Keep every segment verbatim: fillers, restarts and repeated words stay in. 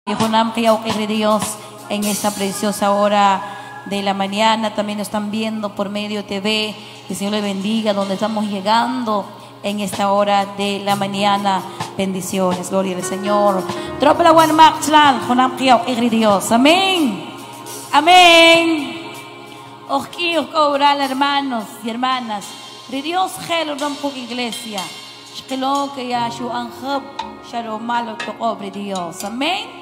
Dios, en esta preciosa hora de la mañana, también nos están viendo por medio T V. Que el Señor le bendiga donde estamos llegando en esta hora de la mañana. Bendiciones, gloria al Señor. Dios, amén, amén. Os quiero cobrar, hermanos y hermanas. Dios, gelo rampo iglesia. Shkelo que ya shu anjab, shalom malo to cobre Dios, amén.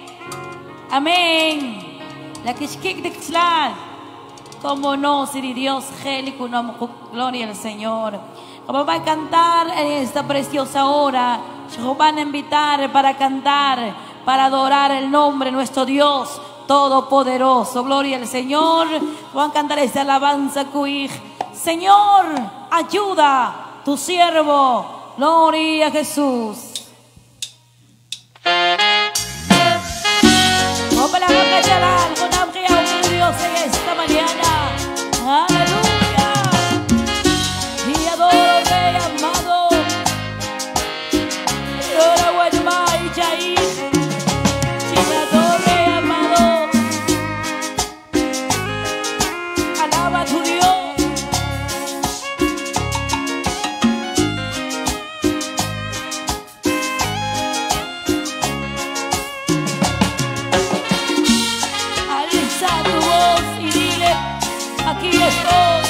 Amén. La que shkik de Xlan. Como no, si Dios, Gélico, gloria al Señor. Como va a cantar en esta preciosa hora, nos van a invitar para cantar, para adorar el nombre de nuestro Dios Todopoderoso. Gloria al Señor. Van a cantar esta alabanza, cuij. Señor, ayuda tu siervo. Gloria a Jesús. Para cantar con amor a Dios en esta mañana. Aleluya. Y adoro, Rey amado. Adoro, buen Mai, Jair. Y adoro, Rey amado. Alaba a tu Dios. Aquí estoy.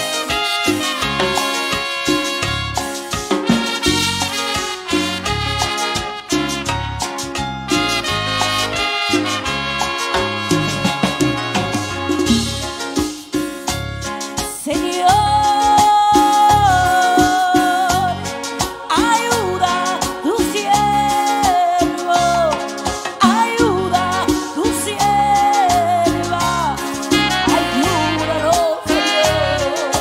Señor, ayuda tu siervo, ayuda tu sierva, ayúdanos, Señor.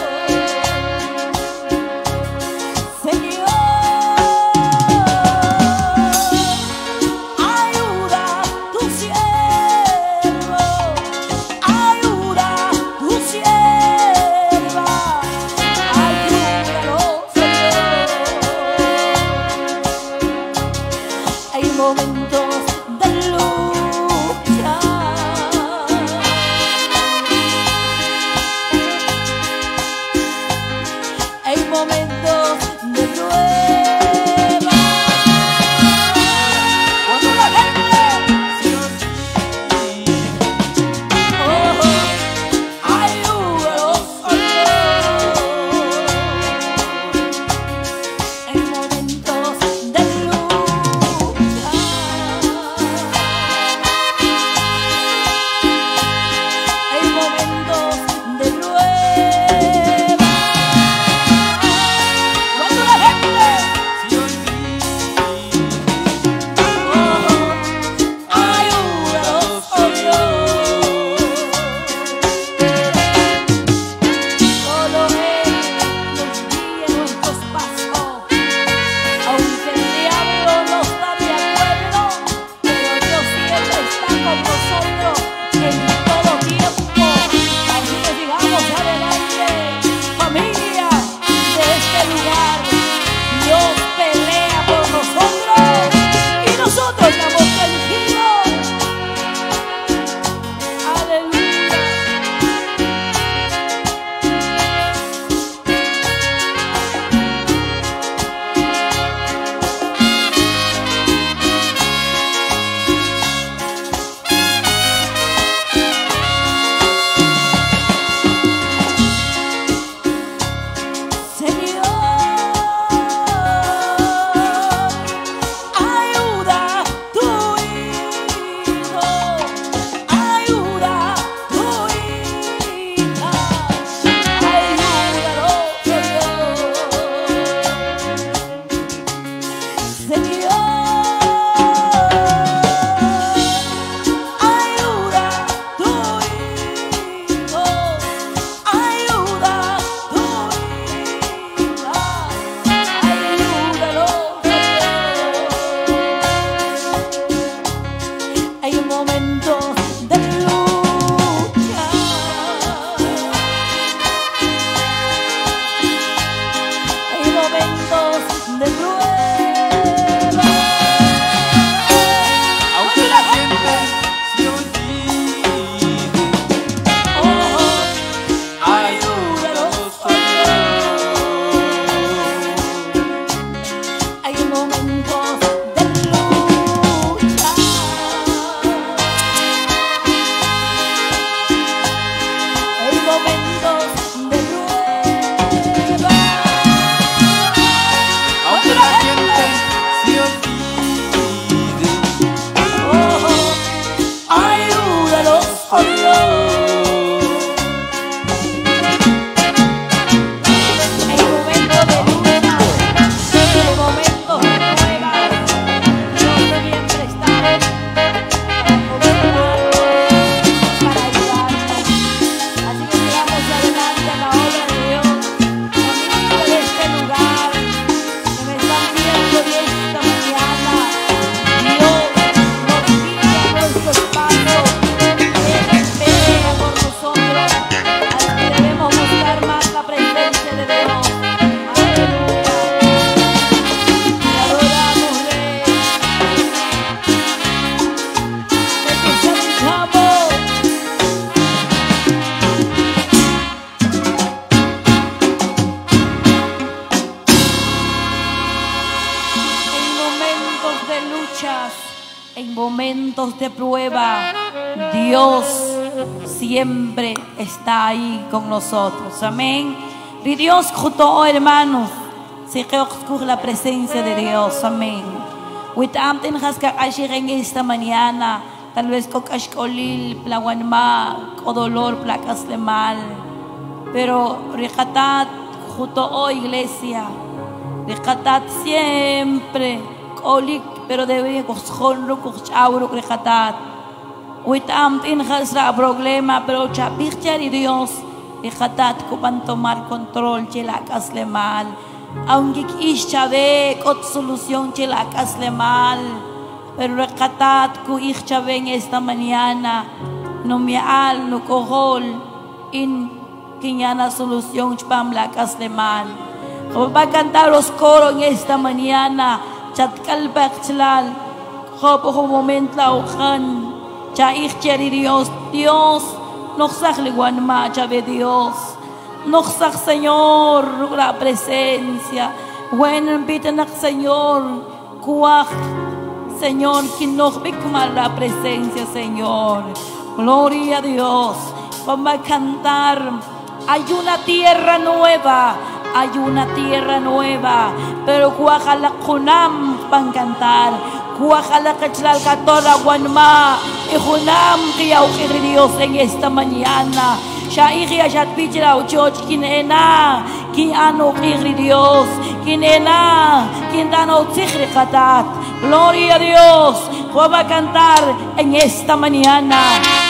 prueba, Dios siempre está ahí con nosotros. Amén. Y Dios, junto hermanos, se con la presencia de Dios. Amén. Witamten haska en esta mañana, tal vez con ashkolil, plawanma, o dolor, placas de mal. Pero recatat junto hoy, iglesia, recatat siempre, kolik, pero debe cojonro, cochauro, recatat. Witamten hasra problema, pero chapirchar y Dios. Recatat kupan tomar control chilakas le mal. Aunque ishchabe kot solución chilakas le mal. Pero recatat ku ishchabe en esta mañana. No me al no kohol in kinyana solución chpam lakas le mal. Como va a cantar los coros en esta mañana. Chatkal bakchlal. Como un momento la ujan. Cha ishchari Dios. Dios. Noxak liguan macha de Dios. Noxak Señor, la presencia. Bueno, inviten al Señor. Kuach, Señor, que nos bikma la presencia, Señor. Gloria a Dios. Vamos a cantar. Hay una tierra nueva. Hay una tierra nueva. Pero kuajala kunam van a cantar. Kuajala kachlal katora guanma. Y junam que auxili Dios en esta mañana. Shairi ayat pichra uchoch kinena. Kin ano kiri Dios. Kinena. Kin dano tzikri katat. Gloria a Dios. Vamos a cantar en esta mañana.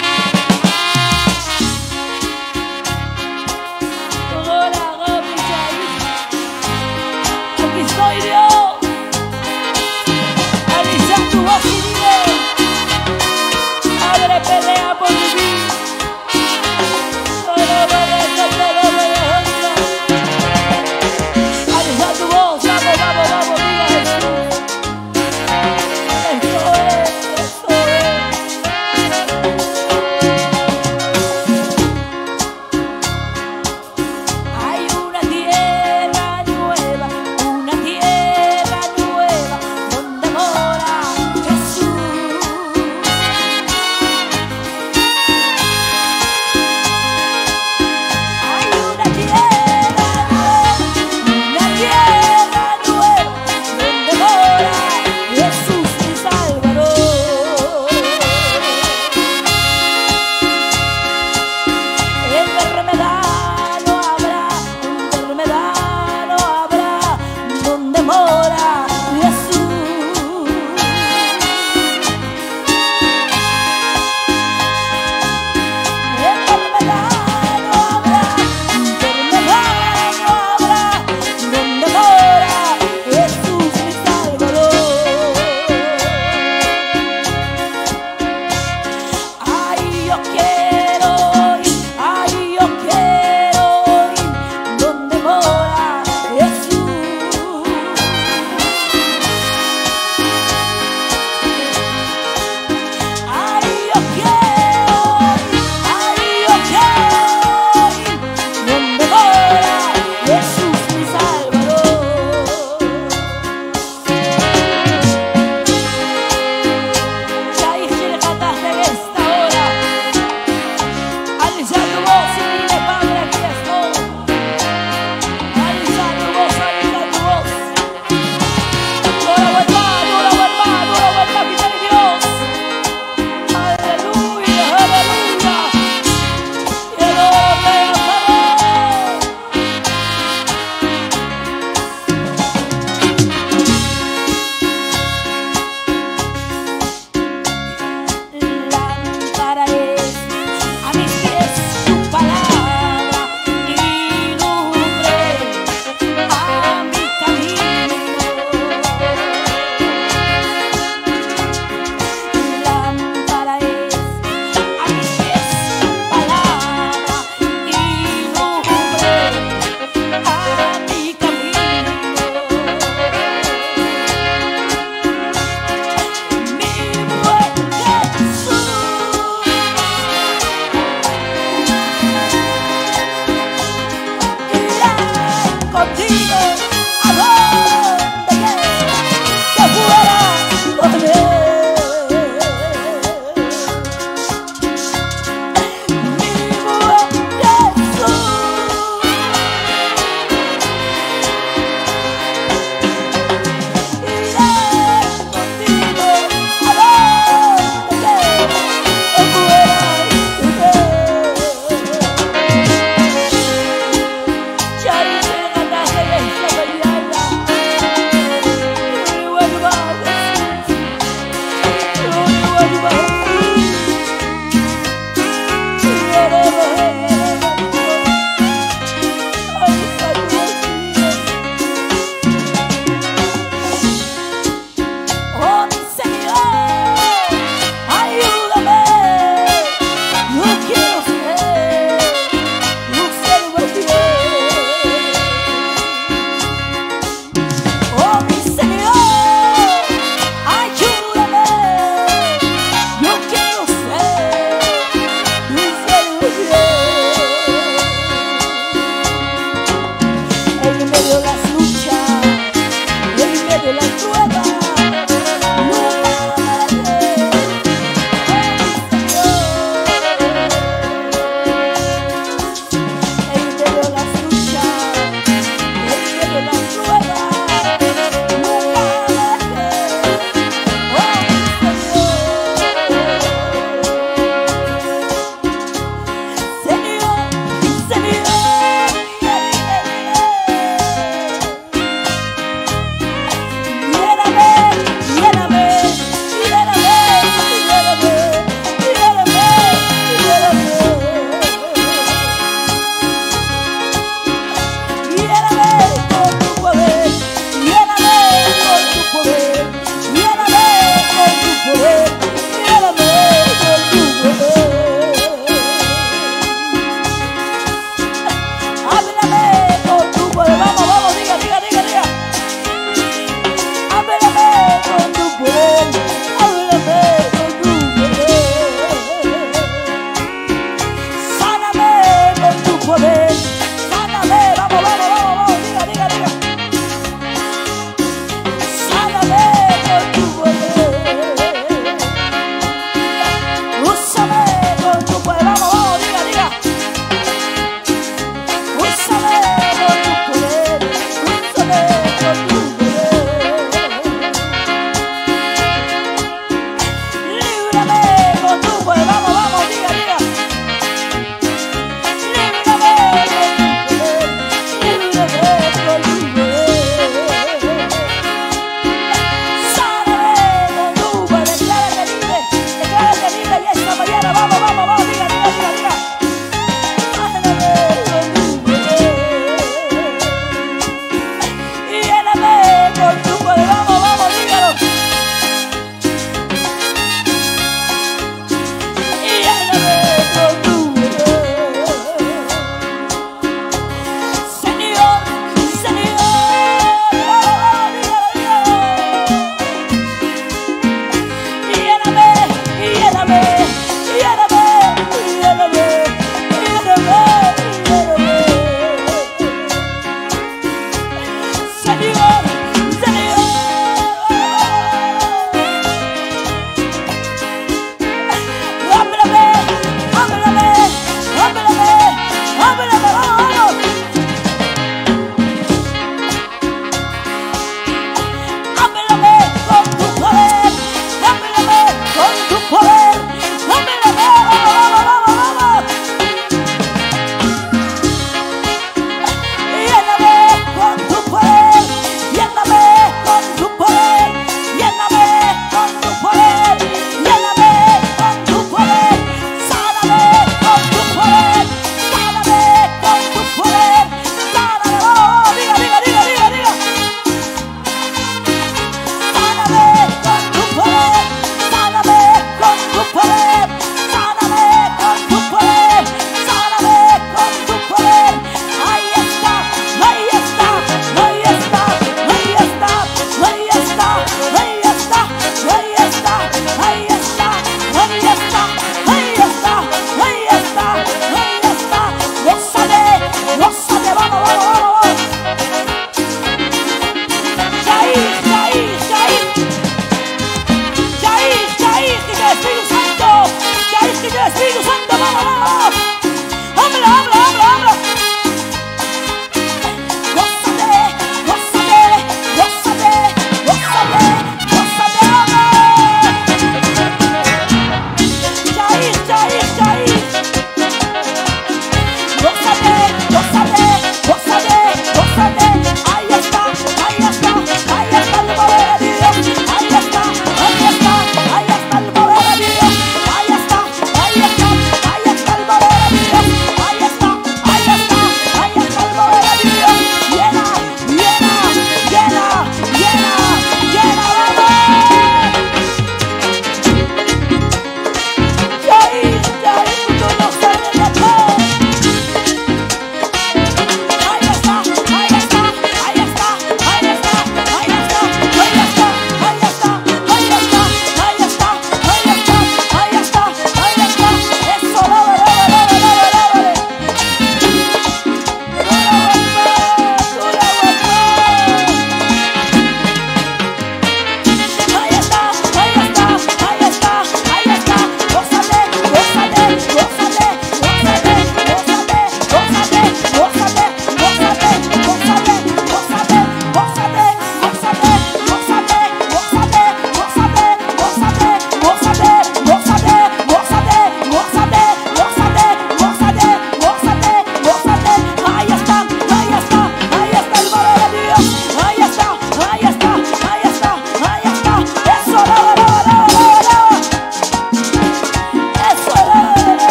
Aquí estoy, Dios. Aliza tu voz y dile. Abre pelea por mi vida. Aliza tu voz. Vamos, vamos, vamos. Diga Jesús. Esto es, esto es.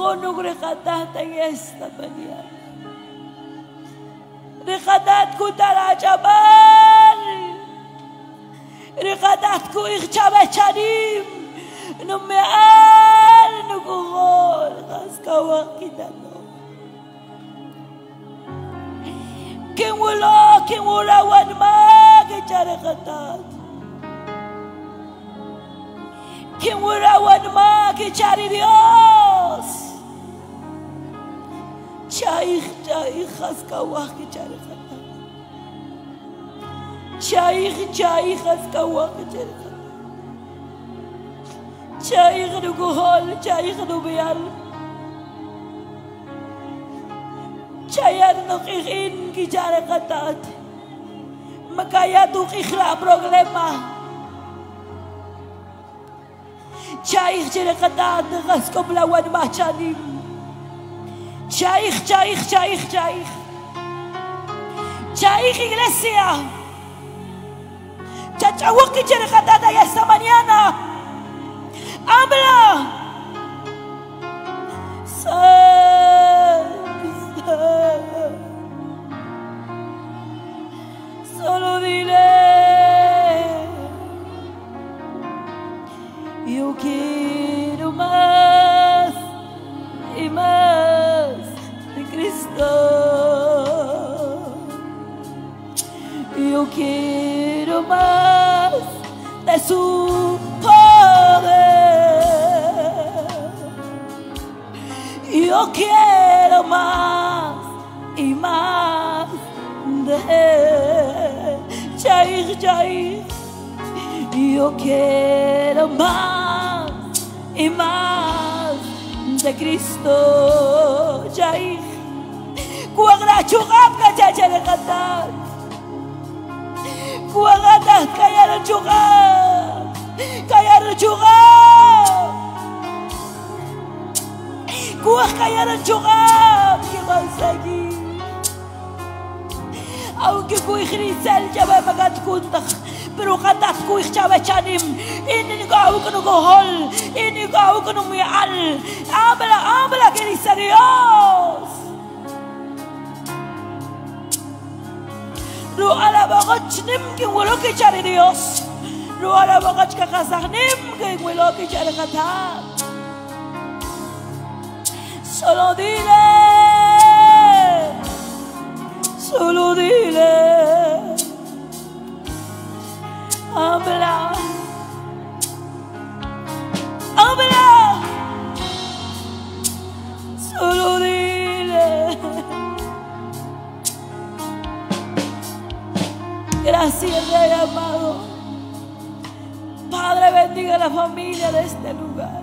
no rejatat en esta mañana. Rejatat kutara chabal. Rejatat ku ichabachanim. No me al no kuhol kaskawa kita no. King wala king wala wan ma kichare rejatat. King wala wan ma kichare Dios. Chaich chaich kaskawa kichare rejatat. Chaich chaich kaskawa kichare rejatat. Chaich no kuhol, chaich no bial. Chayar no kihin kichare katat. Makaya tu kihla problema. Chaich chere katat kasko blawan machanim. Chaich, chaich, chaich, chaich. Chaich iglesia. Chachawak chere katat ya esta mañana. Habla. Solo dile. Yo quiero más y más de Cristo. Yo quiero más de su poder. Yo quiero más y más de él. Chair, chair. Yo quiero más y más de Cristo. Chair. Kuagra chugap kachacha de cantar. Kuagata kayar chugap. Kayar chugap. Kuah kaya ng chugab que vas allí. Aunque kuih risel jaba magat kuntak, pero katat kuih jaba chanim. Ini gaw kanu gohol, ini gaw kanu mial. Habla, habla que dice Dios. Lo alabagach nim que walo que chare Dios. Lo alabagach kakasah nim que walo que chare katat. Solo dile, solo dile, habla, habla, solo dile. Gracias, Rey amado. Padre, bendiga a la familia de este lugar.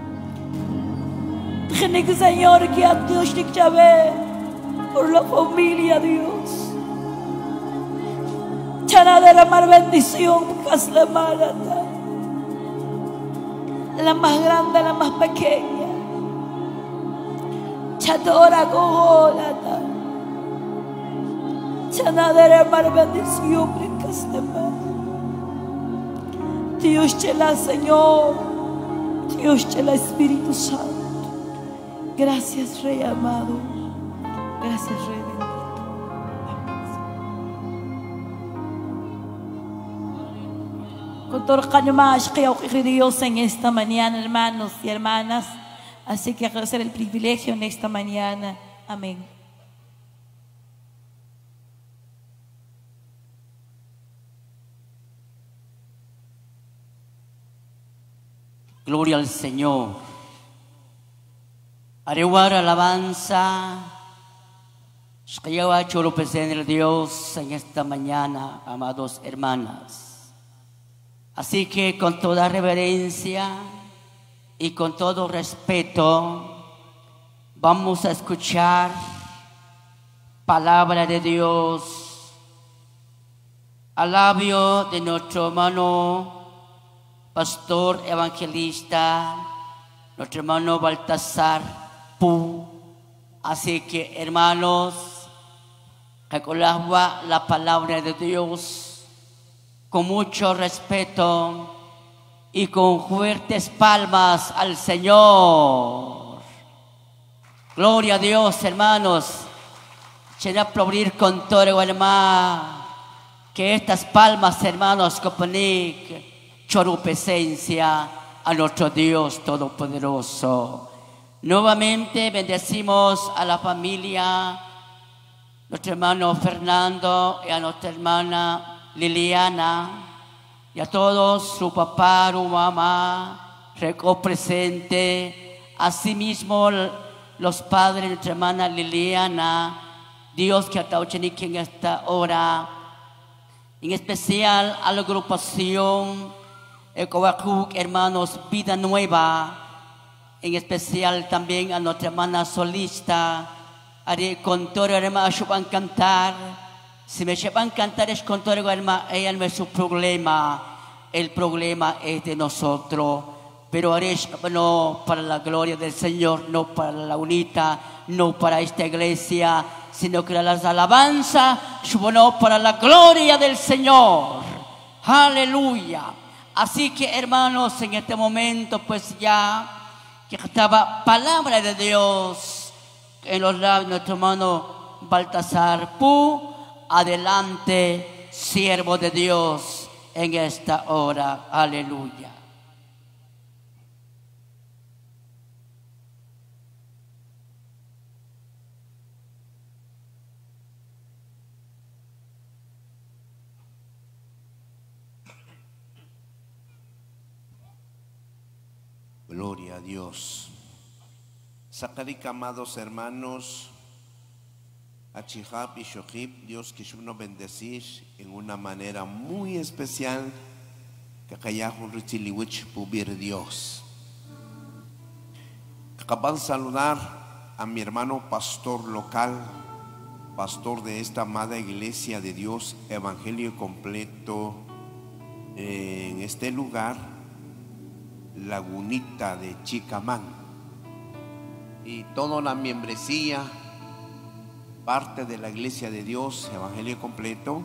Señor, que a Dios te llame por la familia, Dios. Chana de la más bendición, porque es la mala, la más grande, la más pequeña. Chatora cojola, chana de la más bendición, porque es la mala. Dios te la Señor, Dios te la Espíritu Santo. Gracias, Rey amado. Gracias, Rey bendito. Con todo el cariño más que Dios en esta mañana, hermanos y hermanas. Así que agradecer el privilegio en esta mañana. Amén. Gloria al Señor. Arewar alabanza, Shkayawa Cholo presente Dios en esta mañana, amados hermanas. Así que con toda reverencia y con todo respeto, vamos a escuchar palabra de Dios al labio de nuestro hermano pastor evangelista, nuestro hermano Baltasar Pu. Así que, hermanos, recordaba la palabra de Dios con mucho respeto y con fuertes palmas al Señor. Gloria a Dios, hermanos. Quiero aplaudir con todo el hermano. Que estas palmas, hermanos, Copanik, choru presencia a nuestro Dios Todopoderoso. Nuevamente bendecimos a la familia, nuestro hermano Fernando y a nuestra hermana Liliana y a todos, su papá, su mamá, recojo presente, asimismo los padres de nuestra hermana Liliana, Dios que ha en esta hora, en especial a la agrupación Ecobacuc, hermanos, Vida Nueva, en especial también a nuestra hermana solista, haré con todo el hermano van a cantar. Si me van a cantar es con todo el hermano, ella no es su problema, el problema es de nosotros. Pero haré no para la gloria del Señor, no para la unita, no para esta iglesia, sino que las alabanzas no para la gloria del Señor. Aleluya. Así que hermanos, en este momento pues ya que estaba palabra de Dios en los labios de nuestro hermano Baltasar Pu. Adelante, siervo de Dios, en esta hora. Aleluya. Gloria a Dios. Sacarik, amados hermanos, Achihab y Shohib, Dios que nos bendecir en una manera muy especial, que Kayahu Richiliwich Pubir Dios. Acaban de saludar a mi hermano pastor local, pastor de esta amada iglesia de Dios, Evangelio Completo, en este lugar, Lagunita de Chicamán, y toda la membresía, parte de la iglesia de Dios, Evangelio Completo,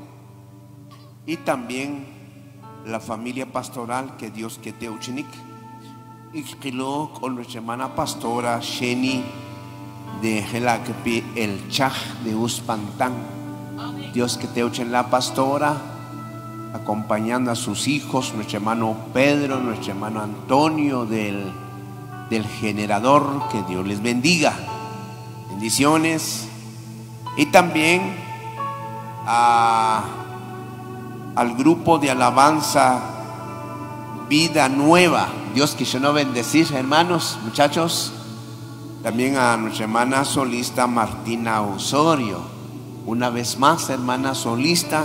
y también la familia pastoral que Dios que te uchinik, y con nuestra hermana pastora Sheni de Helakpi, el Chaj de Uspantán. Dios que te uchen la pastora, acompañando a sus hijos, nuestro hermano Pedro, nuestro hermano Antonio del, del generador, que Dios les bendiga, bendiciones. Y también a, al grupo de alabanza Vida Nueva, Dios que no bendecir, hermanos, muchachos. También a nuestra hermana solista Martina Osorio, una vez más, hermana solista,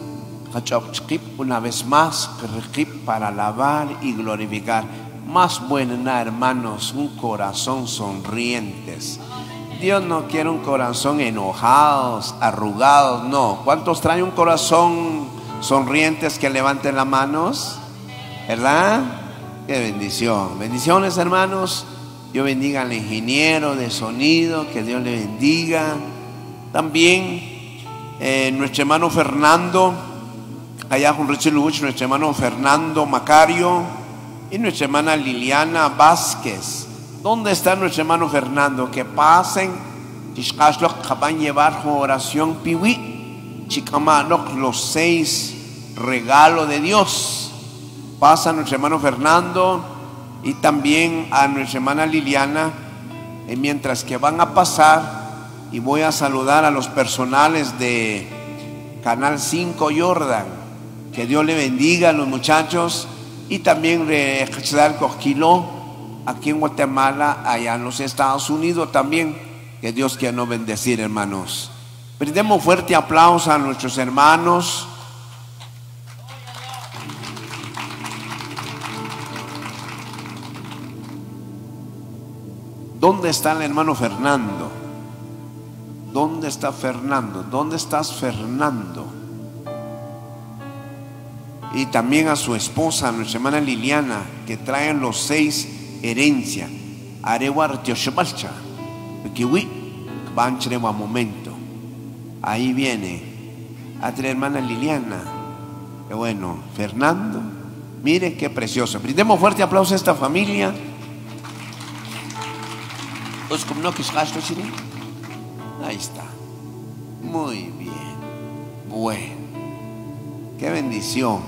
una vez más para alabar y glorificar. Más buena, hermanos, un corazón sonrientes. Dios no quiere un corazón enojados, arrugados, no. ¿Cuántos traen un corazón sonrientes? Que levanten las manos, ¿verdad? Qué bendición. Bendiciones, hermanos. Dios bendiga al ingeniero de sonido, que Dios le bendiga. También eh, nuestro hermano Fernando, allá con Richiluch, nuestro hermano Fernando Macario y nuestra hermana Liliana Vázquez. ¿Dónde está nuestro hermano Fernando? Que pasen, van a llevar oración piwi, chicamanok, los seis regalos de Dios. Pasa nuestro hermano Fernando y también a nuestra hermana Liliana. Y mientras que van a pasar, y voy a saludar a los personales de Canal cinco Jordan, que Dios le bendiga a los muchachos, y también de Cosquilo, aquí en Guatemala, allá en los Estados Unidos también, que Dios quiera nos bendecir, hermanos. Brindemos fuerte aplauso a nuestros hermanos. ¿Dónde está el hermano Fernando? ¿Dónde está Fernando? ¿Dónde estás, Fernando? Y también a su esposa, nuestra hermana Liliana, que traen los seis herencia. Arewar Teoshabalcha, Kiwi, Banchrewa momento. Ahí viene a nuestra hermana Liliana. Qué bueno, Fernando, mire qué precioso. Brindemos fuerte aplauso a esta familia. Ahí está. Muy bien. Bueno. Qué bendición.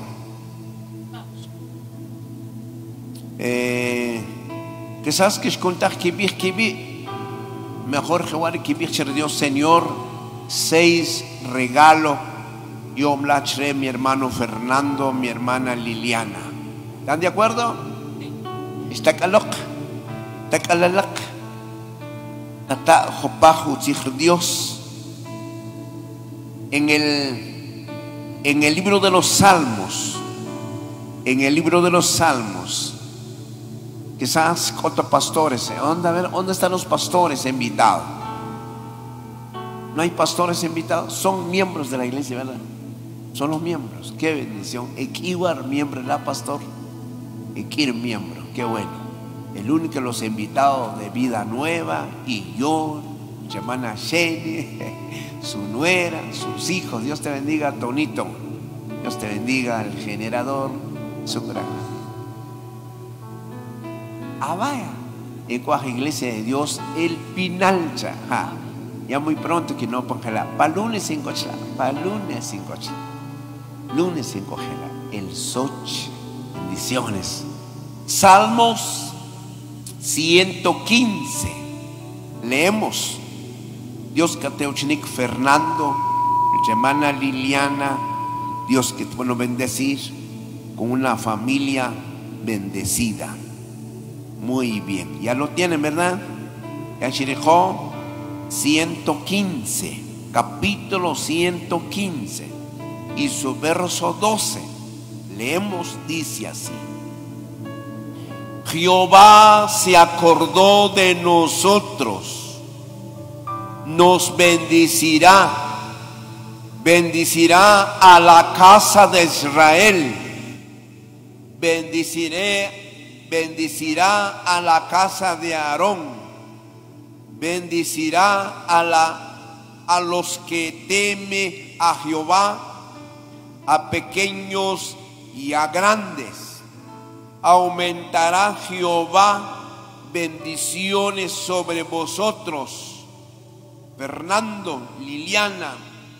Eh, quizás que escuchar que vi que vi mejor que vi que Dios Señor seis regalos. Yo mlachré mi hermano Fernando, mi hermana Liliana. ¿Están de acuerdo? Está calok, está calalak, está jopaju Dios. En el, en el libro de los Salmos, en el libro de los Salmos, quizás otros pastores, ¿dónde, a ver, ¿dónde están los pastores invitados? No hay pastores invitados, son miembros de la iglesia, ¿verdad? Son los miembros, qué bendición. Equivar miembro, ¿la pastor? Equir miembro, qué bueno. El único de los invitados de Vida Nueva y yo, mi hermana Shelly, su nuera, sus hijos. Dios te bendiga, Tonito. Dios te bendiga, el generador, su gran. Ah, vaya. En cuaja iglesia de Dios, el Pinalcha. Ja. Ya muy pronto que no ponga para lunes sin cochla, para lunes sin cochla. Lunes sin cogela, el Soch, bendiciones. Salmos ciento quince. Leemos. Dios que te uchnik Fernando, mi hermana Liliana, Dios que te bueno bendecir con una familia bendecida. Muy bien, ya lo tienen, ¿verdad? Ya Shirejó ciento quince, capítulo ciento quince. Y su verso doce, leemos, dice así: Jehová se acordó de nosotros, nos bendecirá, bendecirá a la casa de Israel, bendeciré, bendecirá a la casa de Aarón, bendecirá a, la, a los que temen a Jehová, a pequeños y a grandes. Aumentará Jehová bendiciones sobre vosotros. Fernando, Liliana,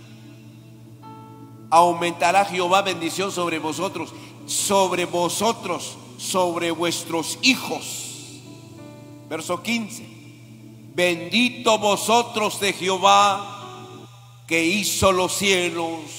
aumentará Jehová bendición sobre vosotros, sobre vosotros, sobre vuestros hijos. Verso quince. Bendito vosotros de Jehová, que hizo los cielos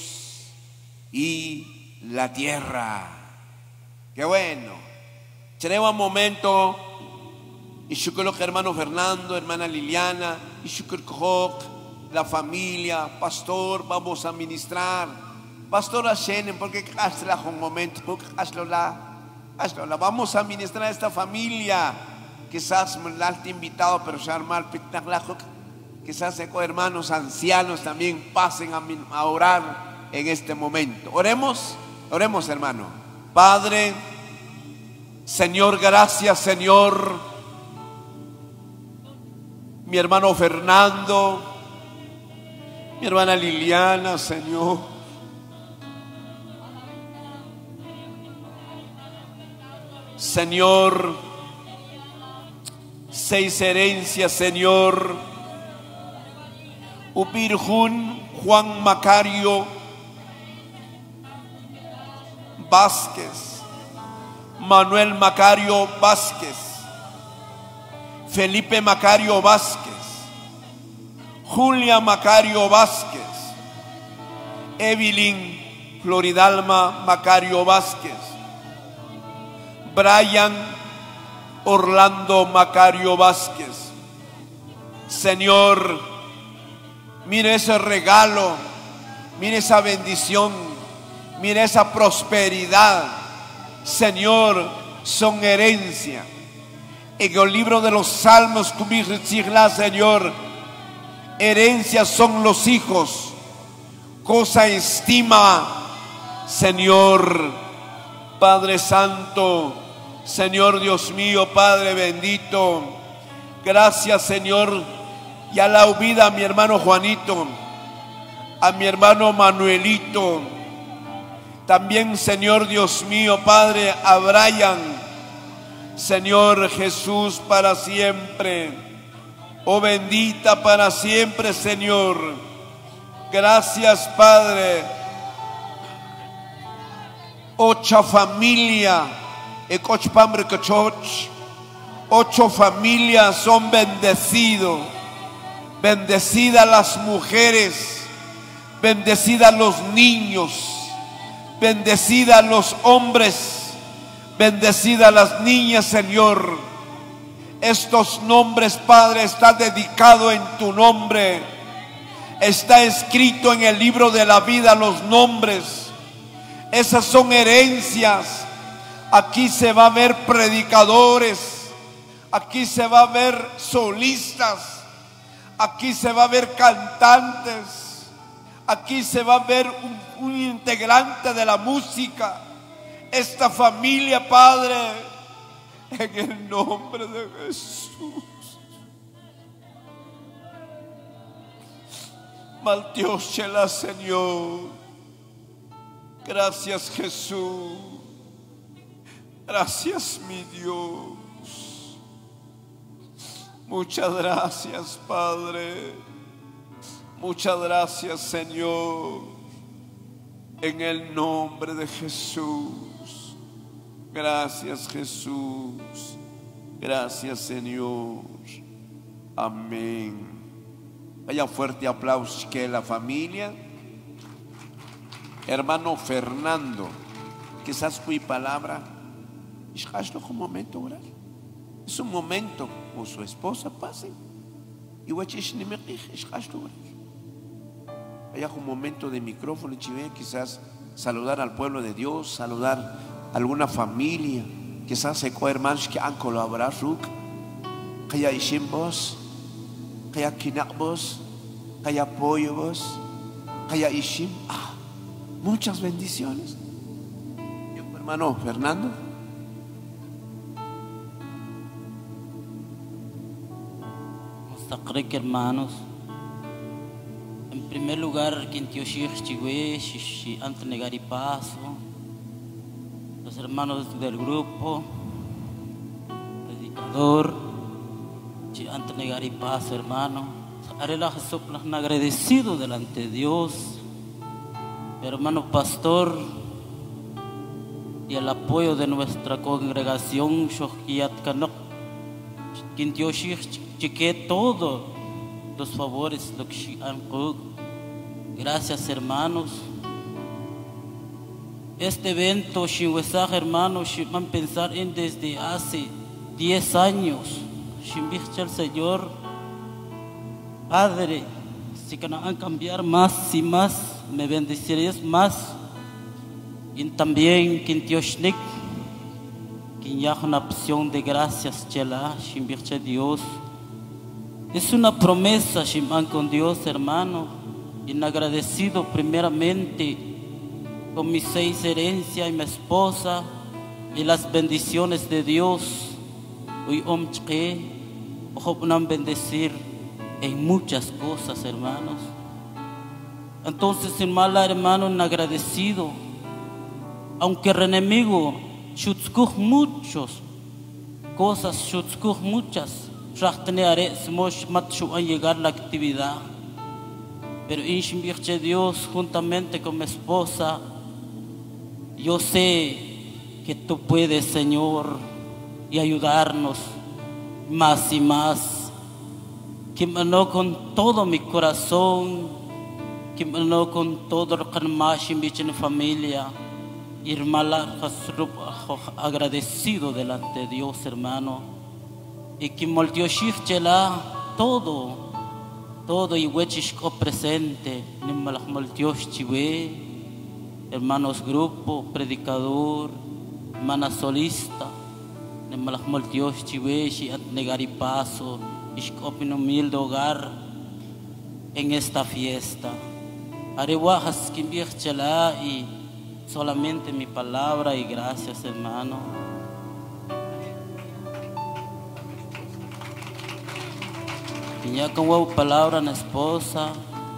y la tierra. Qué bueno. Tenemos un momento. Y shukr hermano Fernando, hermana Liliana, y shukr la familia, pastor, vamos a ministrar. Pastor Ashenen, porque hazla un momento, hazla, hazla. Vamos a ministrar a esta familia. Quizás me la he invitado, pero ya mal quizás hermanos ancianos también pasen a, a orar en este momento. Oremos, oremos, hermano. Padre, Señor, gracias, Señor. Mi hermano Fernando, mi hermana Liliana, Señor. Señor, seis herencias, Señor. Upirjun Juan Macario Vázquez, Manuel Macario Vázquez, Felipe Macario Vázquez, Julia Macario Vázquez, Evelyn Floridalma Macario Vázquez, Brian Orlando Macario Vázquez. Señor, mire ese regalo, mire esa bendición, mire esa prosperidad. Señor, son herencia. En el libro de los Salmos, Señor, herencia son los hijos, cosa estima, Señor, Padre Santo, Señor Dios mío, Padre bendito. Gracias, Señor. Y a la vida a mi hermano Juanito, a mi hermano Manuelito, también, Señor Dios mío, Padre, a Brian, Señor Jesús, para siempre. Oh bendita para siempre, Señor. Gracias, Padre. Ocho familias, ocho familias son bendecidos. Bendecidas las mujeres, bendecidas los niños, bendecidas los hombres, bendecidas las niñas, Señor. Estos nombres, Padre, están dedicados en tu nombre. Está escrito en el libro de la vida los nombres. Esas son herencias. Aquí se va a ver predicadores. Aquí se va a ver solistas. Aquí se va a ver cantantes. Aquí se va a ver un, un integrante de la música. Esta familia, Padre, en el nombre de Jesús. Maldiósela, Señor. Gracias, Jesús. Gracias, mi Dios. Muchas gracias, Padre. Muchas gracias, Señor. En el nombre de Jesús. Gracias, Jesús. Gracias, Señor. Amén. Vaya fuerte aplauso que la familia. Hermano Fernando, quizás fui palabra. Es un momento orar. Es un momento con su esposa, pasen. Y haya un momento de micrófono, quizás saludar al pueblo de Dios, saludar a alguna familia, quizás se hermanos que han colaborado. Kaya ishim vos, kaya kinak vos, kaya apoyo vos, kaya ishim. Ah, muchas bendiciones. Hermano Fernando. Hermanos, en primer lugar, quien te oye, antes de negar y paso, los hermanos del grupo, predicador, antes de negar y paso, hermano, haré la agradecido delante de Dios, hermano pastor, y el apoyo de nuestra congregación, quien te oye, chequeé todos los favores lo que han. Gracias, hermanos. Este evento, hermanos, van a pensar en desde hace diez años. El Señor, Padre, si que van a cambiar más y más, me bendeciréis más. Y también, quien te oye, quien ya una opción de gracias, Chela, Dios. Es una promesa, Shimán, con Dios, hermano. Y agradecido primeramente con mis seis herencias y mi esposa y las bendiciones de Dios. Hoy omche, ojalá bendecir en muchas cosas, hermanos. Entonces, hermano, hermano, agradecido. Aunque el enemigo chutzkuj muchos cosas, chutzkuj muchas. A llegar la actividad, pero en Dios juntamente con mi esposa, yo sé que tú puedes, Señor, y ayudarnos más y más. Que me lo con todo mi corazón, que me lo con todo lo que más en mi familia, y agradecido delante de Dios, hermano. Y que moldeó Shifchela todo, todo y huechisko presente, ni malach moldeó chive, hermanos grupo, predicador, hermana solista, ni malach moldeó chive, si at negar y paso, ishkopin humilde hogar en esta fiesta. Arewajas kimbichela y solamente mi palabra y gracias, hermano. Y ya con palabra en esposa.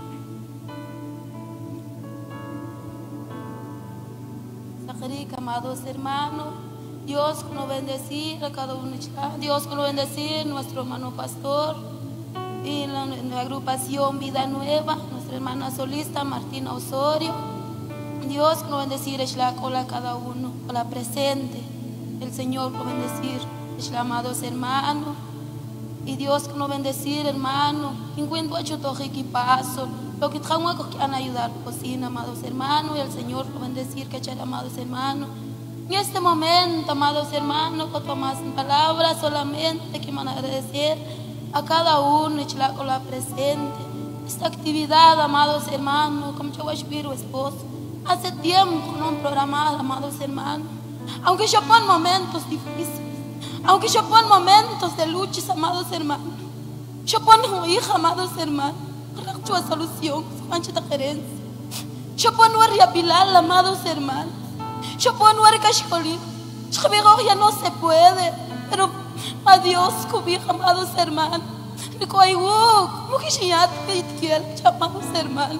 Sacarica, amados hermanos, Dios nos bendecir a cada uno. Dios nos bendecir nuestro hermano pastor. y la, la agrupación Vida Nueva, nuestra hermana solista Martina Osorio. Dios nos bendecir, es la cola cada uno, con la presente. El Señor nos bendecir, es la amados hermanos. Y Dios nos bendecir, hermano. Encuentro hecho todo equipazo. Lo que traen que han ayudar, cocina, amados hermanos. Y el Señor nos bendecir, que echar, amados hermanos. En este momento, amados hermanos, con tomas palabras solamente que van a agradecer a cada uno, echar con la presente. Esta actividad, amados hermanos, como yo voy a subir esposo. Hace tiempo no han programado, amados hermanos. Aunque yo pongo momentos difíciles, aunque yo pongo momentos de luchas, amados hermanos, yo pongo hija, amados hermanos, para tu solución, su gerencia. Yo pongo a Pilar, amados hermanos. Yo pongo a Cachcolín. Yo digo, ya no se puede, pero a Dios, cubija, amados hermanos. Digo, ay, wow, no que ya te quiero, amados hermanos.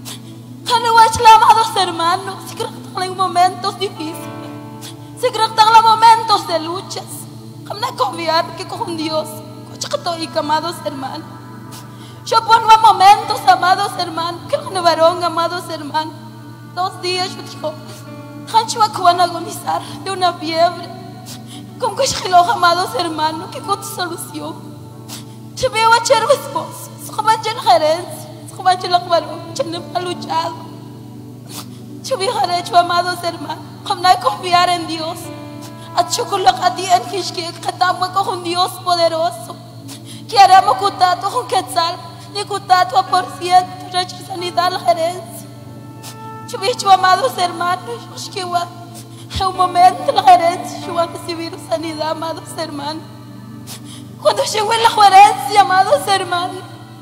Amados hermanos, si creo que están en momentos difíciles, si creo que están en momentos de luchas, no confiar que con Dios, amados hermanos. Yo pongo momentos, amados hermanos, que no varón, amados hermanos. Dos días yo digo, Hancho van a agonizar de una fiebre, con que yo, amados hermanos, que con tu solución. Yo veo a echar mi esposo, su mancha la gerencia. Yo no he luchado. Yo vi hecho, amados hermanos, como no hay confiar en Dios. A chocolate en que estamos con un Dios poderoso. Que haremos cutato con quetzal, ni cutato a por ciento, recha sanidad la gerencia. Yo vi hecho, amados hermanos, yo que en un momento la gerencia, yo voy a recibir sanidad, amados hermanos. Cuando llegó en la gerencia, amados hermanos,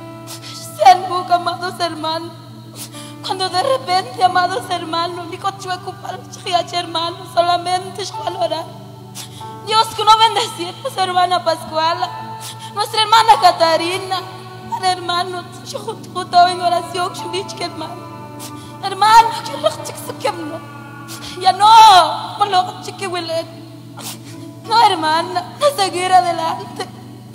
boca, amados hermanos, cuando de repente, amados hermanos, ni con chuecupal, hermanos, solamente yo valorar. Dios que no bendecir nuestra hermana Pascuala, nuestra hermana Catarina, hermano, yo junto en oración, yo dije que hermano, hermano, que lo que no, ya no, por lo que huele, no, hermana, no seguir adelante.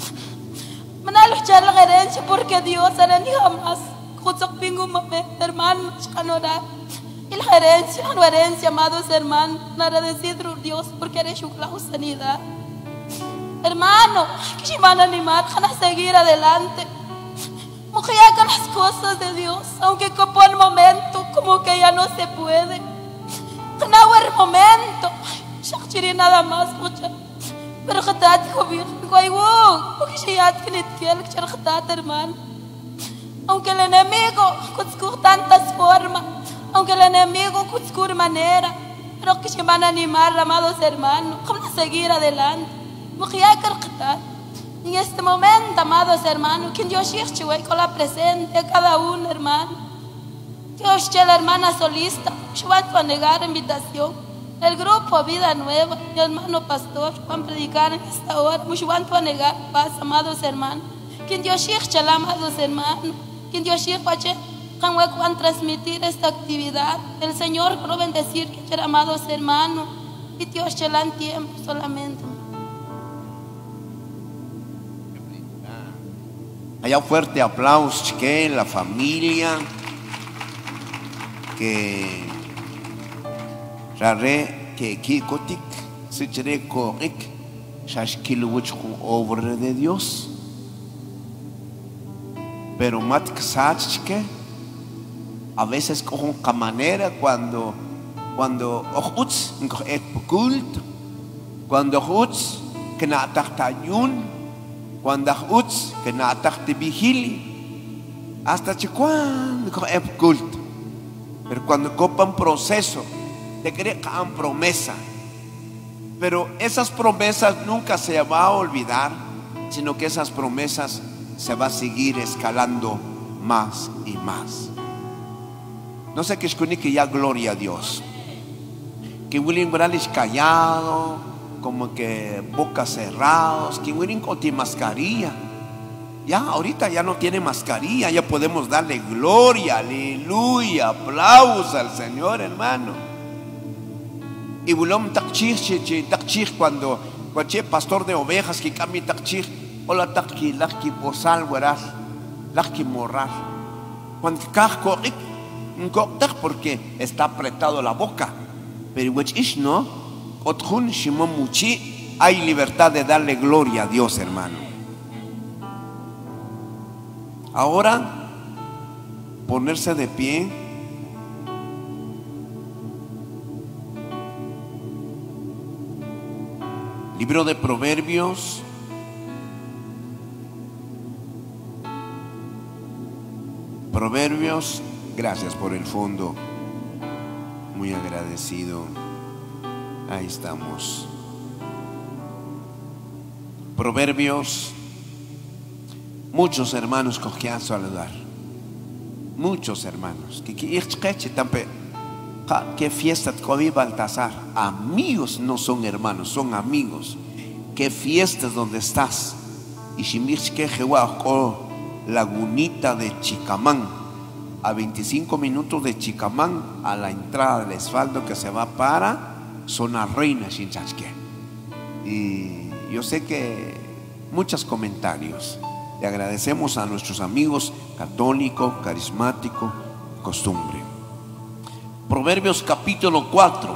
Mana luchar la gerencia porque Dios hará ni jamás. Justo pingo mame, hermanos, canora. Y la gerencia, la herencia, amados hermanos, nada decir Dios porque eres su sanidad. Hermano, que se van a animar, van a seguir adelante. Mujer, hagan las cosas de Dios, aunque por el momento como que ya no se puede. En el momento, ya nada más, mucha. Pero que está bien, porque si ya tiene que ser hermano. Aunque el enemigo con tantas formas, aunque el enemigo con manera, pero que se van a animar, amados hermanos, como a seguir adelante. Mujer, en este momento, amados hermanos, que Dios sirve con la presente cada uno, hermano. Dios, la hermana solista, yo voy a negar invitación. El grupo Vida Nueva, mi hermano pastor, van a predicar en esta hora. Muchos van a negar paz, amados hermanos. Quien Dios sirve, amados hermanos. Quien Dios sirve, van a transmitir esta actividad. El Señor quiero bendecir, que amados hermanos. Y Dios te la en tiempo solamente. Haya un fuerte aplauso, chique, la familia que rare que kikotik se chere correc shashkiluch con obra de Dios, pero mat ksach que a veces con manera cuando cuando ojuts et culto, cuando ojuts que na tayun, cuando ojuts que na te vigili, hasta chicuan con et culto, pero cuando copan proceso te creen que han promesa, pero esas promesas nunca se va a olvidar, sino que esas promesas se va a seguir escalando más y más. No sé qué es que ya gloria a Dios. Que William Morales callado, como que bocas cerrados, que William con mascarilla. Ya ahorita ya no tiene mascarilla, ya podemos darle gloria, aleluya, aplausos al Señor, hermano. Y bulom takchir, takchir cuando cualquier pastor de ovejas que cambie takchir, hola takchir, ki posal, verás, la que morrar. Cuando porque está apretado la boca. Pero no, otjun shimon muchi, hay libertad de darle gloria a Dios, hermano. Ahora, ponerse de pie. Libro de Proverbios, Proverbios, gracias por el fondo, muy agradecido. Ahí estamos. Proverbios, muchos hermanos cogían saludar, muchos hermanos. Qué fiesta de Baltasar. Amigos no son hermanos, son amigos. Qué fiestas donde estás. Y Shimich que Lagunita de Chicamán, a veinticinco minutos de Chicamán, a la entrada del asfalto que se va para Zona Reina Shinchachque. Y yo sé que muchos comentarios. Le agradecemos a nuestros amigos católico, carismático, costumbre. Proverbios capítulo cuatro.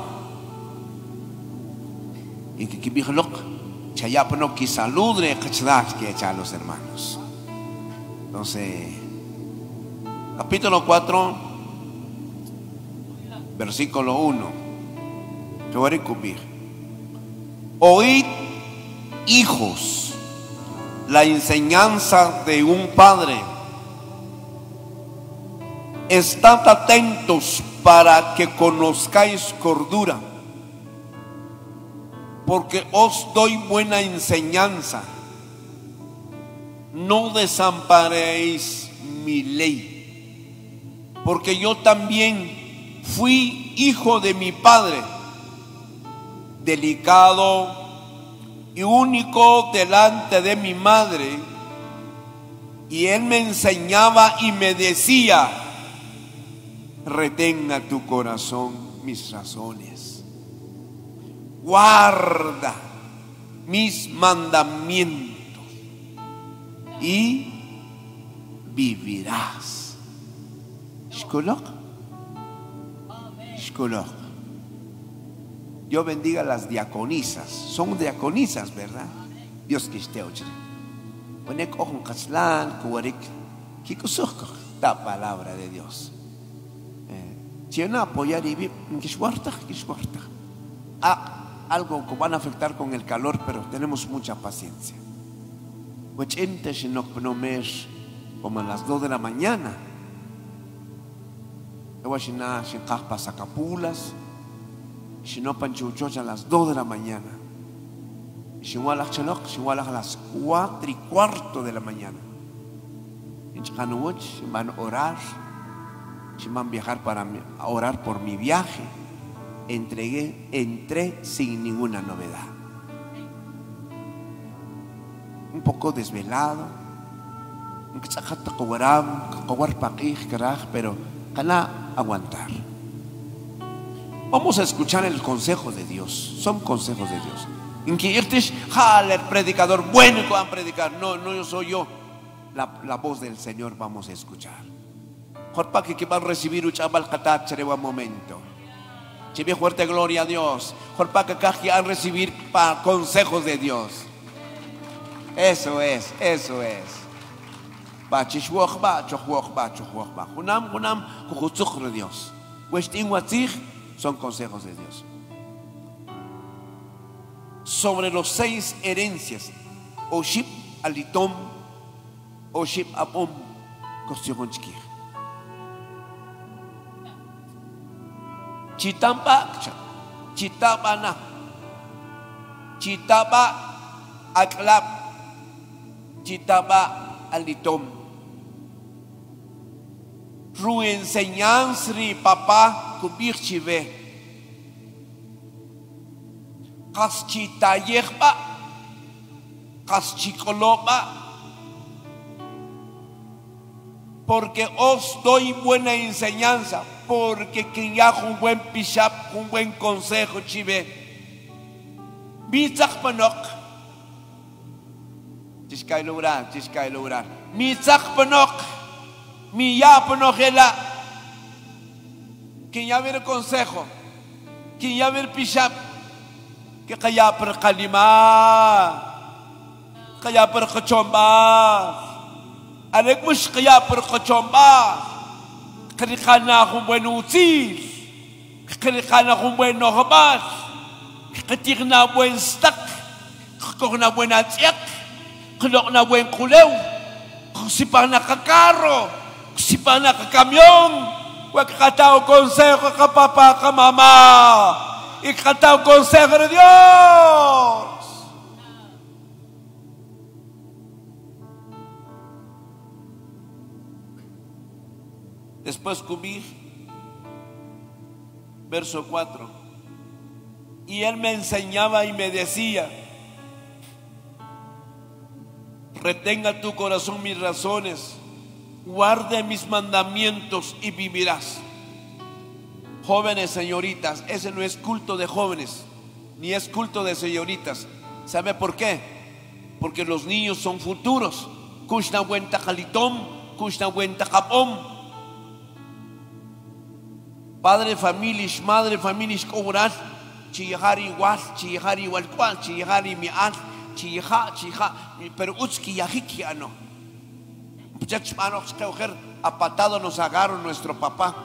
Y que kibihlok chayapno ki saludre kachdak que echa a los hermanos. Entonces, capítulo cuatro, versículo uno. Oíd, hijos, la enseñanza de un padre. Estad atentos para que conozcáis cordura, porque os doy buena enseñanza. No desamparéis mi ley, porque yo también fui hijo de mi padre, delicado y único delante de mi madre, y él me enseñaba y me decía: retenga tu corazón mis razones, guarda mis mandamientos y vivirás. Shkolok. Shkolok. Dios bendiga a las diaconisas. Son diaconisas, ¿verdad? Dios que esté oye. Ponek ojun kaslan kuwarik kikusuk la palabra de Dios. Si no apoyar y ah, algo que van a afectar con el calor, pero tenemos mucha paciencia. Como a las dos de la mañana, sacapulas, si no panchuchos a las dos de la mañana, si no a las cuatro y cuarto de la mañana, van a orar. Si van a viajar para a orar por mi viaje, entregué, entré sin ninguna novedad. Un poco desvelado, pero cana aguantar. Vamos a escuchar el consejo de Dios. Son consejos de Dios. Inquietes, el predicador bueno que van a predicar. No, no yo soy yo. La, la voz del Señor vamos a escuchar. Jorpa que van a recibir un chaval catat un momento. Chive fuerte gloria a Dios. Jorpa que van a recibir consejos de Dios. Eso es, eso es. Bachishwok ba, chokwok ba, chokwok ba. Hunam, hunam, kuchuchuk de Dios. Westin watzig son consejos de Dios. Sobre los seis herencias, Oship alitom, Oship abom, kostyogonchkir. Chitampa, chitapana, chitapa aklap, chitapa alitom. Ru enseñanzri papá kubir chive. Kas chitayekpa, kas chikolopa. Porque os doy buena enseñanza. Porque quien ya un buen pishap, un buen consejo, chive. Bitzak panok. Tiskai lograr, tiskai lograr. mi tzak panok, mi ya panok ela. Quien ya ve el consejo, quien ya ve el pishap, que kaya per kalima, kaya per kachomba, alek mush kaya per kachomba, kerikana kung buen util, kerikana kung buen nohabat, ketirna buen stak, kukna buen atiak, kulok na buen kulew, kusipang nakakaro, kusipang nakakamyon. Wakakatao consejo ka papá, ka mamá. Y katao consejo de Dios. Después cubí verso cuatro. Y él me enseñaba y me decía: retenga tu corazón mis razones, guarde mis mandamientos y vivirás. Jóvenes, señoritas, ese no es culto de jóvenes, ni es culto de señoritas. ¿Sabe por qué? Porque los niños son futuros. Kushna buen tajalitom, kushna buen tajapom. Padre familia, madre familia, cobrar, chihari igual, chihari igual cual, chihari mi al, chiha, chiha, pero utski yahiki ano. Muchachos, manos, que mujer, a patado nos agarró nuestro papá.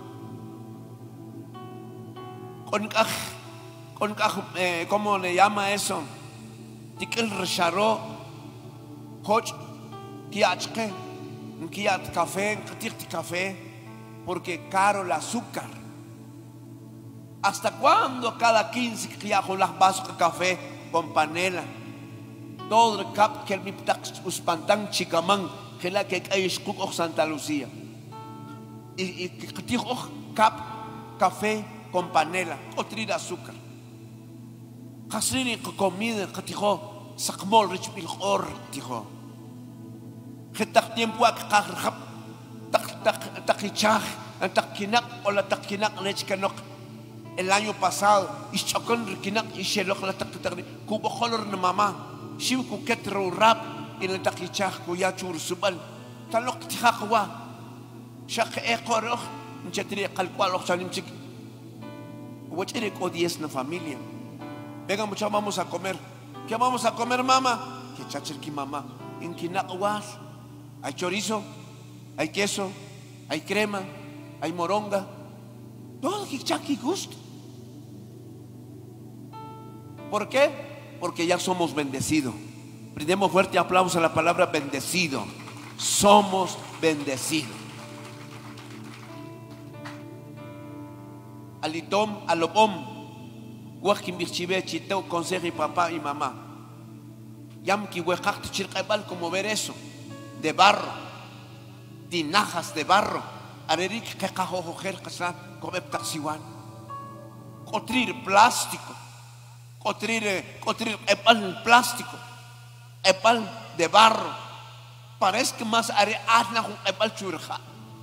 Con kaj, con kaj, eh, ¿cómo le llama eso? Tikel recharó, coch, kiachke, kiat café, kiat café, porque caro el azúcar. ¿Hasta cuándo cada quince kiajo las vasos de café con panela? Todo el cap que el mi ptax uspantan chicamán. Que la que hay escuco Santa Lucía y que dijo cap café con panela otro de azúcar casini comida que dijo sacmol rich bilhor dijo que tak tiempo a carrap tak tak takichaj takinak o la takinak lech kanok el año pasado y chocon rikinak y shelok la tak tak kubo color na mamá shiv ku ketro rap en el taquichaj cuya chursubal talok tijaqwa shaq eqoroh nchetri qalqalo chalim chik wachire ko diez na familia. Venga muchachos, vamos a comer. ¿Qué vamos a comer, mamá? Que chachir ki mamá en kinaqwas hay chorizo, hay queso, hay crema, hay moronga, todo que chaki gusto. ¿Por qué? Porque ya somos bendecidos. Brindemos fuerte aplauso a la palabra bendecido. Somos bendecidos. Alitom, alobom, guaquim bichibe, chiteo, consejo y papá y mamá. Yam ki huecact chircaibal, como ver eso, de barro, tinajas de barro. Arerik que cajojo jercasa, como taxiwan. Cotrir plástico, cotrir, cotrir epal plástico. Epal de barro, parece que más haré asna un epal churja.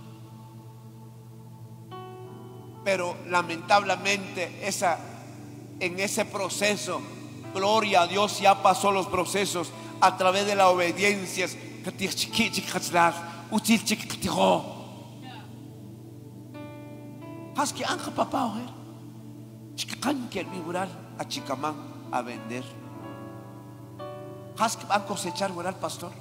Pero lamentablemente esa, en ese proceso, gloria a Dios, ya pasó los procesos a través de la obediencia. Haz que anja papá ojer, chican que el vibural a Chicamán a vender. Haz que van a cosechar, ¿verdad, pastor?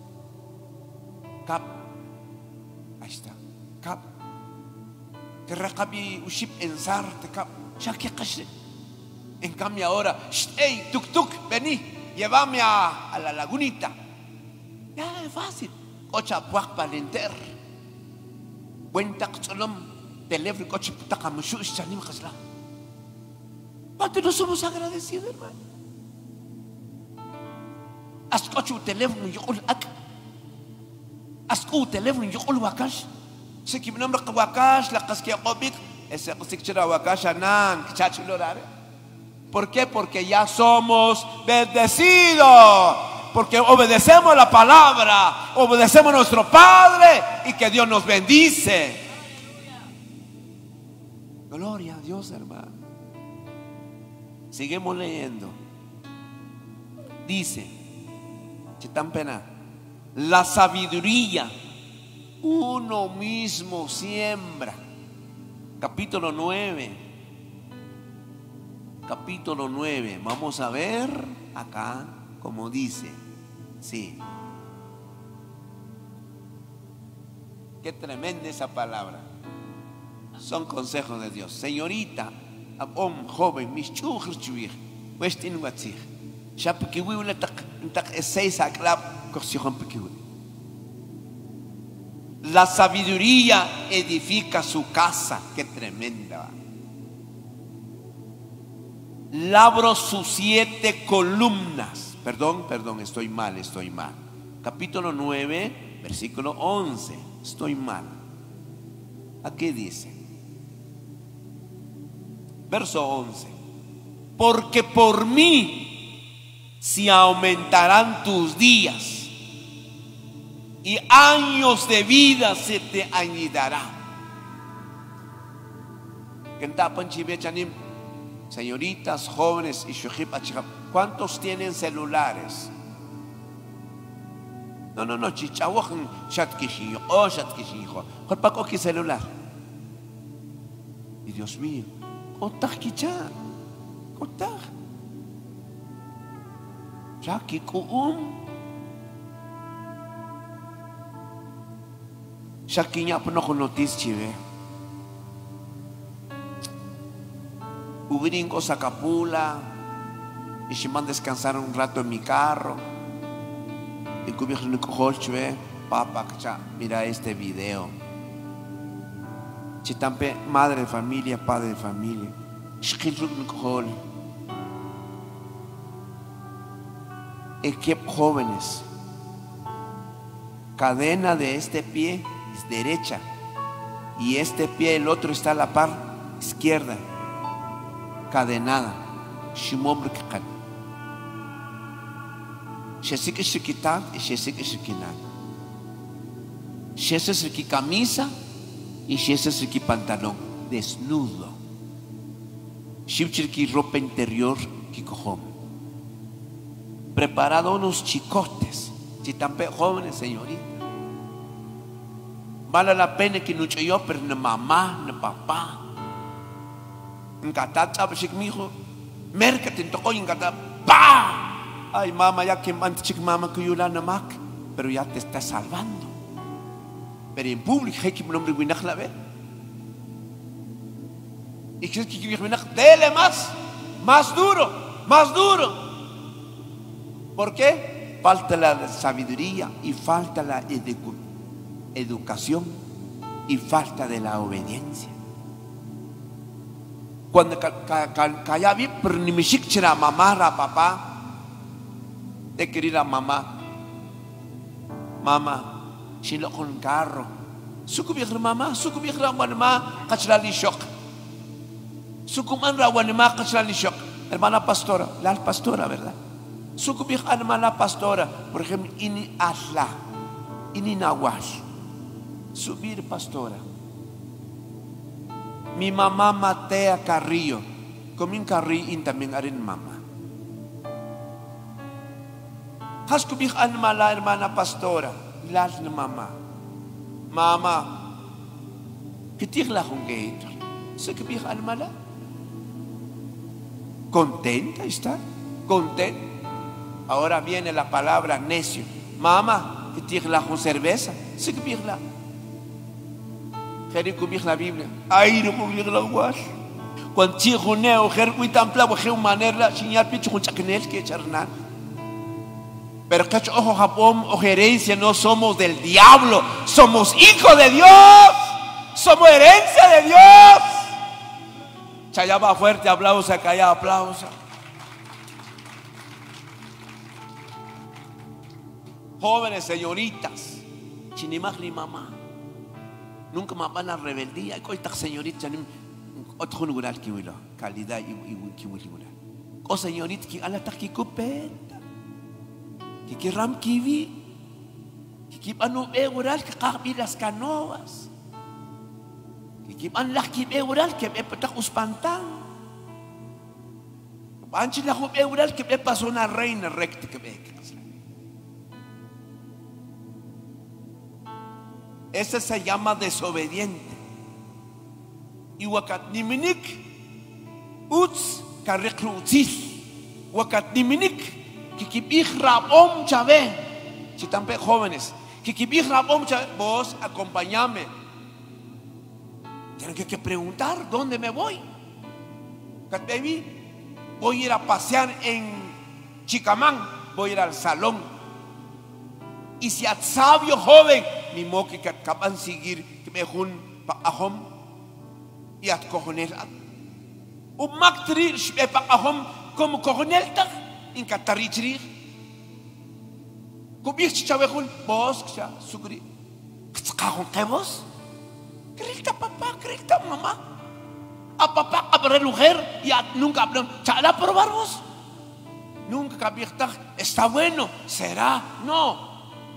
Cap, ahí está, cap. Que recabi uship en sarte cap, ya que caché. En cambio ahora, hey, tuk tuk, vení, llévame a, a la lagunita. Ya es fácil. Cocha puak palenter. Buen taxolom, teléfono coche tacamushu chanim casla. ¿Cuánto no somos agradecidos, hermano? Ascocho teléfono yokul ak. Asco teléfono yokul wakash. Se que me nombra wakash la casquia obit. Ese cosicchera wakash anan chachulorare. ¿Por qué? Porque ya somos bendecidos. Porque obedecemos la palabra, obedecemos a nuestro Padre y que Dios nos bendice. Gloria a Dios, hermano. Seguimos leyendo. Dice, Chitán pena, La sabiduría uno mismo siembra. Capítulo nueve. Capítulo nueve. Vamos a ver acá como dice. Sí. Qué tremenda esa palabra. Son consejos de Dios. Señorita, om joven, mis chujos chuir, westin watzig. Shapikiwi una tak tak seis aklap kosijon pikiwi. La sabiduría edifica su casa. Qué tremenda. Labro sus siete columnas. Perdón, perdón, estoy mal, estoy mal. Capítulo nueve, versículo once. Estoy mal. Aquí dice, verso once: porque por mí se aumentarán tus días y años de vida se te añadirá. Señoritas, jóvenes y shujip, ¿cuántos tienen celulares? No, no, no, chichawajan shatkishiyo, oh shatkishiyo. ¿Cuál que celular? Y Dios mío, ¿cuántas kicha? ¿Cuántas? Shaki kuum. Shakinya pun aku notice chive. Ubirin ko sa Capula y si man descansar un rato en mi carro. Y cubrir un cojoche, papá, mira este video. Chitampe, madre de familia, padre de familia. Equipo jóvenes. Cadena de este pie es derecha y este pie, el otro está a la par izquierda. Cadenada. Shimombre que can. Shesik shikitan y shesik shikinan. Shesik shiki camisa y shesik shiki pantalón desnudo. Shipchirki ropa interior kikohom. Preparado unos chicotes. Si tan jóvenes, señorita. Vale la pena que no yo, pero ni mamá, ni papá. En Catata, pues mi hijo, mércate en tocó en Catata, ¡pa! Ay, mamá, ya que antes chic mamá que yo la namak, pero ya te está salvando. Pero en público, hay que un hombre winach la ve. Y que que winach, dele más, más duro, más duro. ¿Por qué? Falta la sabiduría y falta la edu educación y falta de la obediencia. Cuando calla vi, pero ni me chichera mamá, ra papá. De querida mamá, mamá, si lo con carro, suku biar mamá, suku biar rawan ma, kacrali shock, suku man rawan ma, kacrali shock, hermana pastora, la pastora, ¿verdad? Suku biar hermana pastora, por ejemplo, ini asla, ini nawas, subir pastora. Mi mamá Matea Carrillo, comin Carrillo también arin mamá. Has kubik an mala hermana pastora, las na mamá. Mamá, kitik la kung gator. Se kubik an mala. Contenta está, contenta. Ahora viene la palabra necio. Mamá, kitik la kung cerveza. Se kubik la. Quería kubik la Biblia. Ay, no kubik la guas. Cuando chico neo, ger cuitan plavo, ger manera, señal pichu con chaquenel que charnar. Pero cacho, ojo, Japón, o herencia, no somos del diablo, somos hijos de Dios, somos herencia de Dios. Chayaba fuerte, aplauso, callaba, aplauso. Jóvenes, señoritas, chinimag ni mamá, nunca más van a rebeldía. Coita señorita, otro lugar que huilo, calidad y que huilo. O señorita, que a la taquí cupeta. Que ram kiwi, que anu eural que kabi las canoas, que an lah kib eural que me petak uspantan, anchi lah kib eural que me pasó una reina recta que me. Ese se llama desobediente. Y wakat niminik uts karrekru utzil. Wakat niminik kikibich rabom chave. Chitampe jóvenes, kikibich rabom chave. Vos acompañame. Tienen que, que preguntar dónde me voy. Kat baby, voy a ir a pasear en Chicamán. Voy a ir al salón. Y si at sabio joven, ni mo que acaban seguir que me jun pa ahom y at cojonel. Un mactri pa ahom como cojonel ta in catarichri. Kubich chavejun bos cha sugri. Cajon que vos? Grita papá, grita mamá. A papá abre mujer y at nunca abren. Chala probar vos. Nunca está bueno, será, no.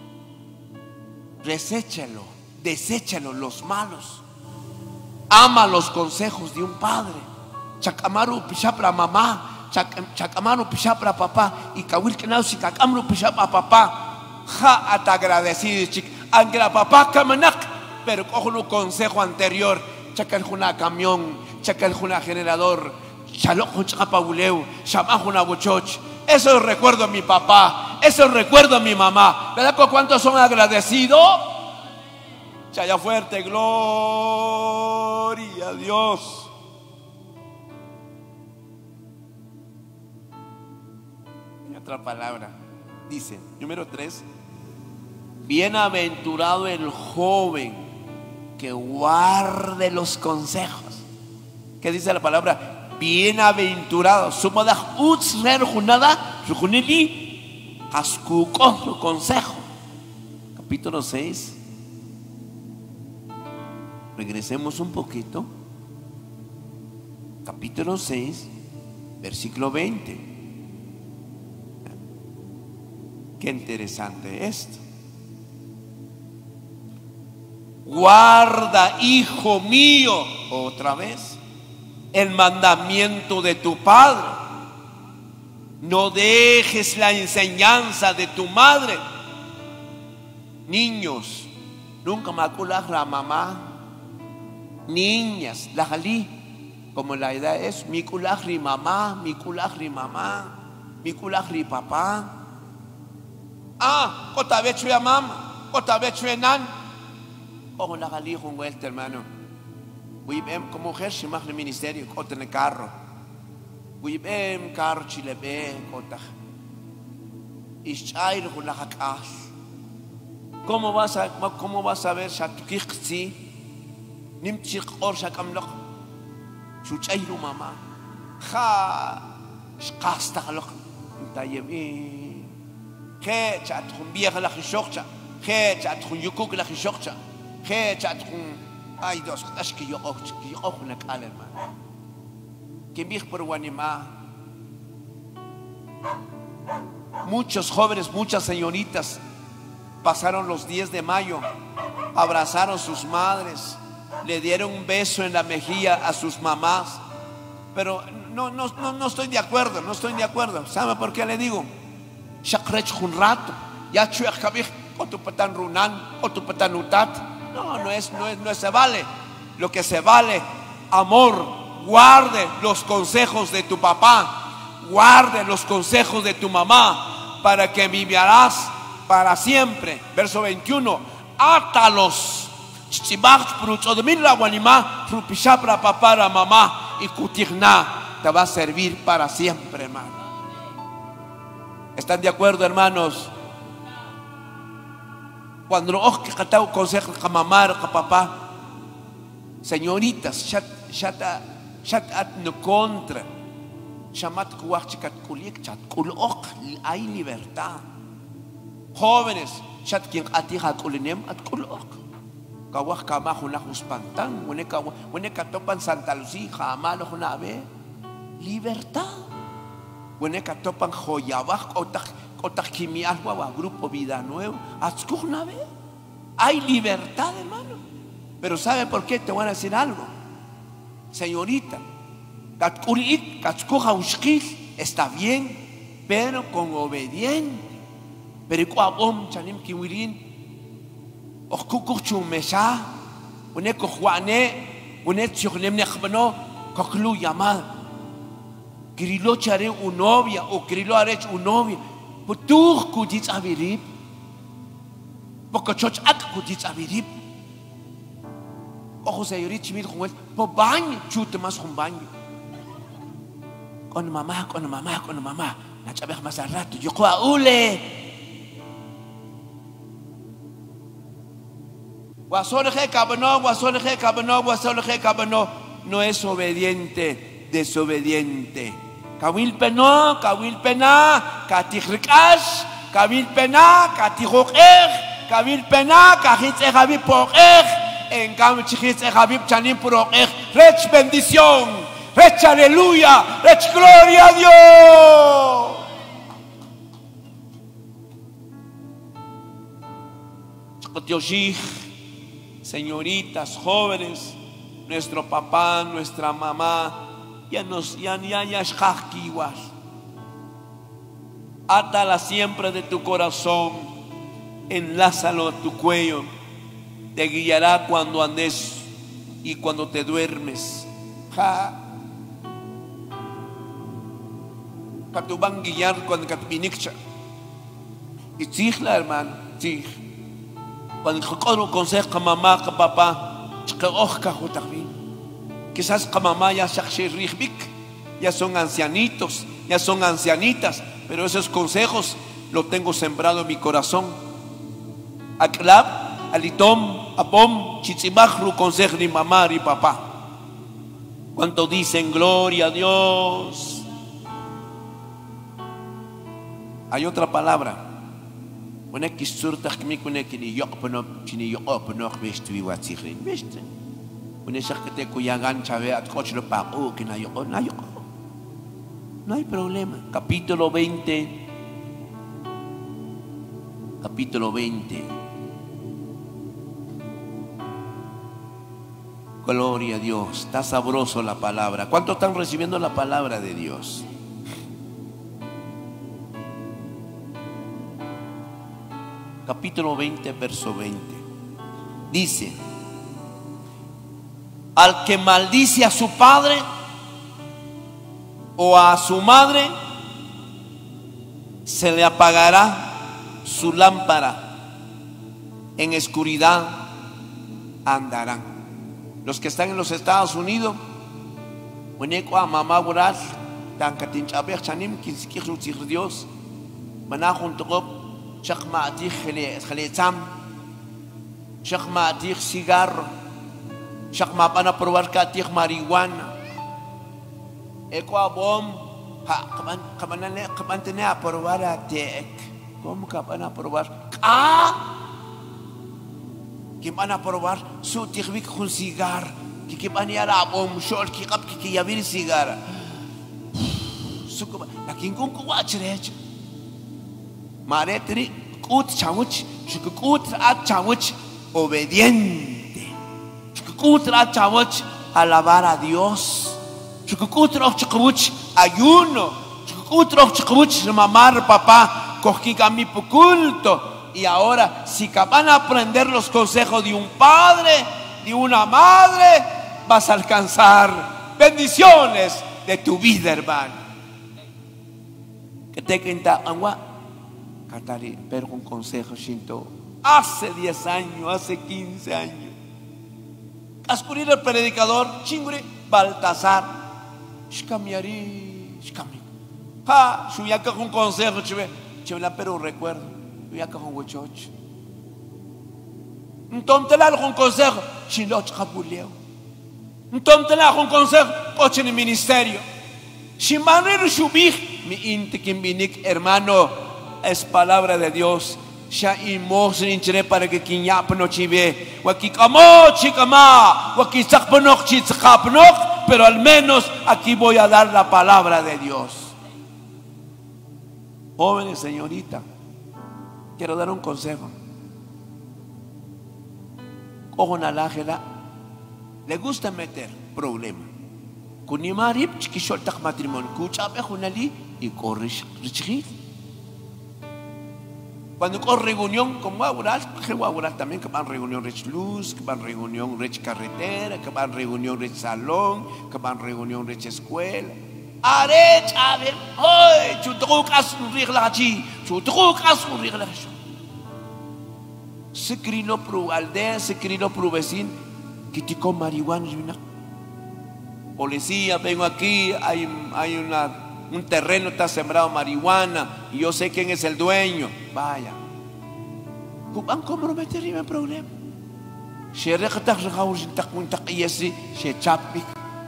Deséchalo, deséchalo los malos. Ama los consejos de un padre. Chacamaru pishapra mamá, chacamaru pishapra papá, y kawil kenau si kakamru pishapra papá. Ja at agradecido chic, angra papá kamanak, pero cojo un consejo anterior. Chacal juna camión, chacal juna generador, chalok chapabuleu, chamajuna bochoch. Eso recuerdo a mi papá, eso recuerdo a mi mamá. ¿Verdad con cuántos son agradecidos? Chaya fuerte, gloria a Dios. En otra palabra, dice, número tres, bienaventurado el joven que guarde los consejos. ¿Qué dice la palabra? Bienaventurado. Sumadah utzrer junada, rujunili, ascuco, su consejo. Capítulo seis. Regresemos un poquito. Capítulo seis, versículo veinte. Qué interesante esto. Guarda, hijo mío, otra vez, el mandamiento de tu padre. No dejes la enseñanza de tu madre. Niños, nunca me aculas la mamá. Niñas, la jalí, como la edad es, mi culajri mamá, mi culajri mamá, mi culajri papá. Ah, kota vechue mamá, kota vechue nan. Ojo la jalí con vuelta, hermano. Wibem como mujer si más el ministerio kota en el carro. Wibem carro chilebe kota. Ischair con la jakas. ¿Cómo vas a cómo vas a ver shatukixi? Nimchik or shakamlok. Chuchairu mamá. Ja shkasta lok. Tayebi. Je chat khun vieja la khishokcha. Je chat khun yukuk la khishokcha. Je chat khun ay dos ashki yo och yo och na kale hermano. Que mij por wanima. Muchos jóvenes, muchas señoritas pasaron los diez de mayo, abrazaron sus madres, le dieron un beso en la mejilla a sus mamás. Pero no, no, no, no estoy de acuerdo, no estoy de acuerdo. ¿Sabe por qué le digo? Shakrech un rato, ya chuech kabich, o tu patan runan, o tu patan utat. No, no es, no es, no se vale. Lo que se vale, amor. Guarde los consejos de tu papá, guarde los consejos de tu mamá, para que vivirás para siempre. Verso veintiuno. Átalos. Para mamá y kutigna te va a servir para siempre, hermano. ¿Están de acuerdo, hermanos? Cuando os que catau consejo a mamá o a papá, señoritas, chat chat chat at no contra, chamat kuach chikat kulik chat kulok, hay libertad. Jóvenes, chat quien atija kulinem at kulok. Kawah kama huna huspantan, wene kawa wene katopan Santa Lucía, jamalo huna be libertad. Wene katopan joyabaj otak otak kimial wa grupo vida nuevo, atskuna be. Hay libertad, hermano. Pero ¿sabe por qué? Te voy a decir algo. Señorita, katkulit katskuja ushkil está bien, pero con obediente. Pero cuabom chanim kiwirin Okukuchu mesha, une kojuane, une tchoklemne khbano, koklu yamad. Grilo chare un novia o grilo arech un novia. Putur kudits avirib. Pocochoch ak kudits avirib. Ojo señorita chimir con él, po baño, chute más con baño. Con mamá, con mamá, con mamá. La chabej más al rato, yo coa ule. Guasoneje cabano, guasoneje cabano, guasoneje cabano. No es obediente, desobediente. Kawil peno, kawil pena, katihrikash, kawil pena, katihokeh, kawil pena, kahitze javi pokeh. En cambio, chiquitze javi chanim pokeh. Rech bendición, rech aleluya, rech gloria a Dios. Señoritas, jóvenes, nuestro papá, nuestra mamá, ya nos, ya, ya, ya, igual. Átala siempre de tu corazón, enlázalo a tu cuello, te guiará cuando andes y cuando te duermes. Ja. Que te van a guiar cuando te piniccha. Y tigla, hermano, tig. Cuando un consejo a mamá, a papá, quizás a mamá ya ya son ancianitos, ya son ancianitas, pero esos consejos los tengo sembrado en mi corazón. Aklab, alitom, apom, chitzimachru, consejo de mamá y papá. Cuando dicen gloria a Dios. Hay otra palabra. Una que surta que me conecta ni yo pano chini yo pano vestu y watsirin vestu. Una shakete kuyagan chave at coach lo pago que na yo na yo. No hay problema. Capítulo veinte. Capítulo veinte. Gloria a Dios. Está sabroso la palabra. ¿Cuántos están recibiendo la palabra de Dios? Capítulo veinte, verso veinte. Dice: al que maldice a su padre o a su madre, se le apagará su lámpara, en oscuridad andarán. Los que están en los Estados Unidos, mamá gural, tan katinchaber chanim, kinskir Dios, manajun togop. Shak maatich khaletam, shak maatich cigarro, shak mapana probar katich marihuana. Eko abom, ha kaman kamanane kamantene a probar a tek. Como kapana probar? Ah, kimana probar su tikhvik khun cigar, ki kimani ara abom shol ki kap ki yavir cigara. Suko, lakin kun kuwachrech. Maretri kut chamuch, shukut at chamuch, obediente. Shukut at chamuch, alabar a Dios. Shukut at chamuch, ayuno. Shukut at chamuch, mamar papá, cogika mi culto. Y ahora, si van a aprender los consejos de un padre, de una madre, vas a alcanzar bendiciones de tu vida, hermano. Que te quenta agua. Catari, pero un consejo shinto hace diez años, hace quince años. Ascurir el predicador, chingure, Baltasar, shkamiari, shkami. Ha, shuyaka un consejo, chive, chivela, pero recuerdo, shuyaka un huechoch. Entonces, un consejo, chiloch capuleo. Entonces, un consejo, coche en el ministerio. Shimanero shubich, mi intiquimbinik, hermano. Es palabra de Dios. Ya imos en para que quien ya no chive, wakikamo chikama, wakisakponok chitzakapnok, pero al menos aquí voy a dar la palabra de Dios. Jóvenes, señorita, quiero dar un consejo. Cojo una lájera, le gusta meter problema. Kunimarip chikishol matrimonio, kuchape junali y corrish richri. Cuando con reunión, como va a orar, que va a orar también, que van reunión Rech Luz, que van reunión Rech Carretera, que van reunión Rech Salón, que van reunión Rech Escuela. Arech, a ver, hoy, chutrucas un riglachi, chutrucas un riglachi. Se crino pro aldea, se crino pro vecino, que te con marihuana. Policía, vengo aquí, hay, hay una... un terreno está sembrado marihuana y yo sé quién es el dueño. Vaya, van comprometer en el problema. Se recta y ese se chapik.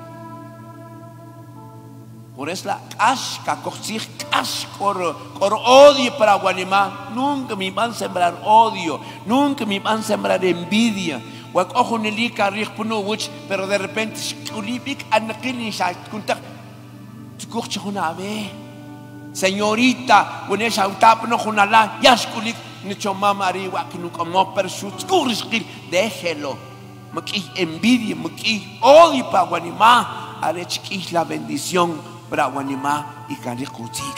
Por eso la cash, cacoxig, cash, cor, cor odio para Guanimá. Nunca me van a sembrar odio, nunca me van a sembrar envidia. Pero de repente, señorita, when es autap no junala, yaskulik, nicho mamari, wakinuka mo persut, kuriskil, déjelo. Maki envidia, maki odio para Guanimá, arechki la bendición para Guanimá y canikutil.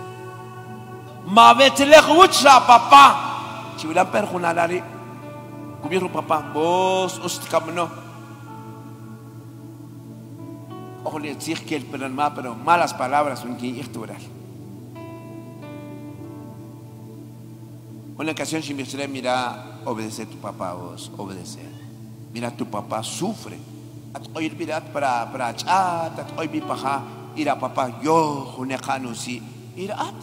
Ma vetle hucha papá, chivila per junalari, cubierto papá, vos usticamno. Ojo, le decir que el peralma, pero malas palabras son que irturar. Una ocasión, si me gustaría, mira, obedecer a tu papá, vos, obedecer. Mira, tu papá sufre. Oír, mira, para, para, chat, oír, mi paja, ir a papá, yo, junecano, sí, ir a.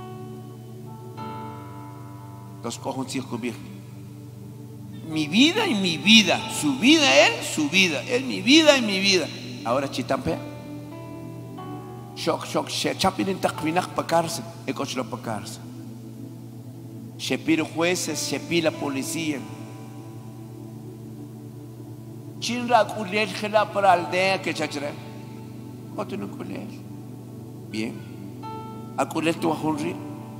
Entonces, cojo un circo virgen. Mi vida y mi vida, su vida, él, su vida, él, mi vida y mi vida. Ahora chitampe, shock, shock, she chapin takvinak pakarse, ecochlo pakarse. She pide jueces, she pide la policía. Chinra culel gela para aldea que chachre. Otro no culel. Bien. A culel tu ajunri.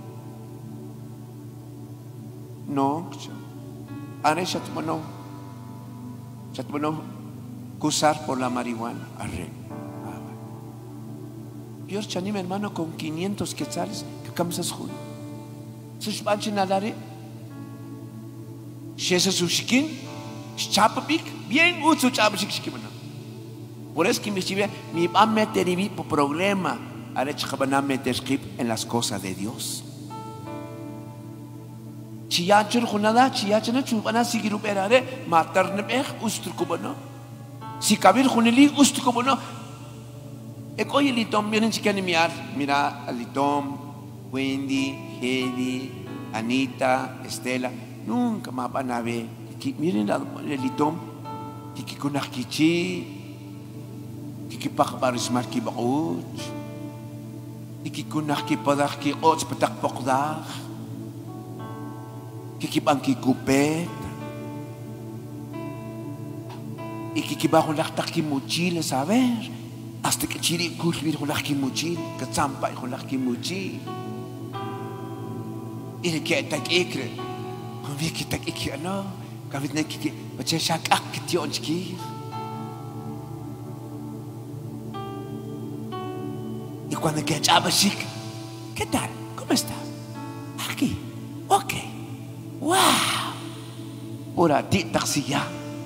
No. Are chatmono. Chatmono. Acusar por la marihuana. Arre. Dios chani mi hermano con quinientos quetzales que cambias junio. Sus banchin alare. Shesa sushikin. Chapapik. Bien uso chapapik shikimana. Por eso que me escribe mi va a meter y mi problema. Arre chakabana meter script en las cosas de Dios. Chiyachur junada chiyachana chubana sigiruperare matarnebeh ustrukubano. Si cabir juneli usto como no. Ecoy el litom vienen chiquiani miar. Mira al litom, Wendy, Heidi, Anita, Estela. Nunca más van a ver. Miren el litom. Kiki kunakichi. Kiki pakbaris marki bakuch. Kiki kunaki padak ki ots patak pokdak. Kiki banki kupet. Y que va con la mochila, ¿sabes? Hasta que chiri culmir con la mochila, que zampa con la mochila. Y le que está aquí, con vi que está aquí, no, que vi que que bache shak ak que tío chiqui. Y cuando que chaba chic, ¿qué tal? ¿Cómo estás? Aquí, ok, wow. Ora ti taxi ya.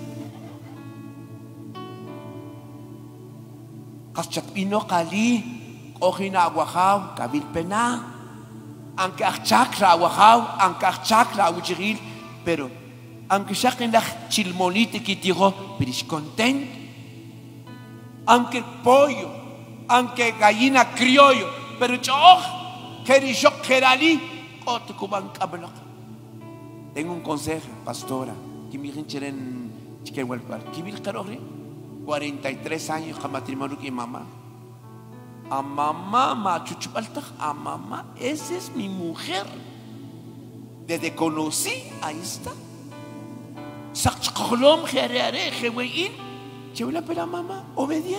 Kaschat pino kali, kohina aguajaw, kabil pena, aunque achakra aguajaw, aunque achakra aguchiril, pero aunque saquen la chilmonite que dijo, pero es contento, aunque pollo, aunque gallina criollo, pero yo, kerishok kerali, otro cuban cabello. Tengo un consejo, pastora, que me rincheren chiquehuelpar, que vil carore. cuarenta y tres años de matrimonio con mamá. A mamá, ma chuchupalta, a mamá, esa es mi mujer. Desde conocí, ahí está. Sachkolom, jerere, jewein, chewla pera mamá, obediente.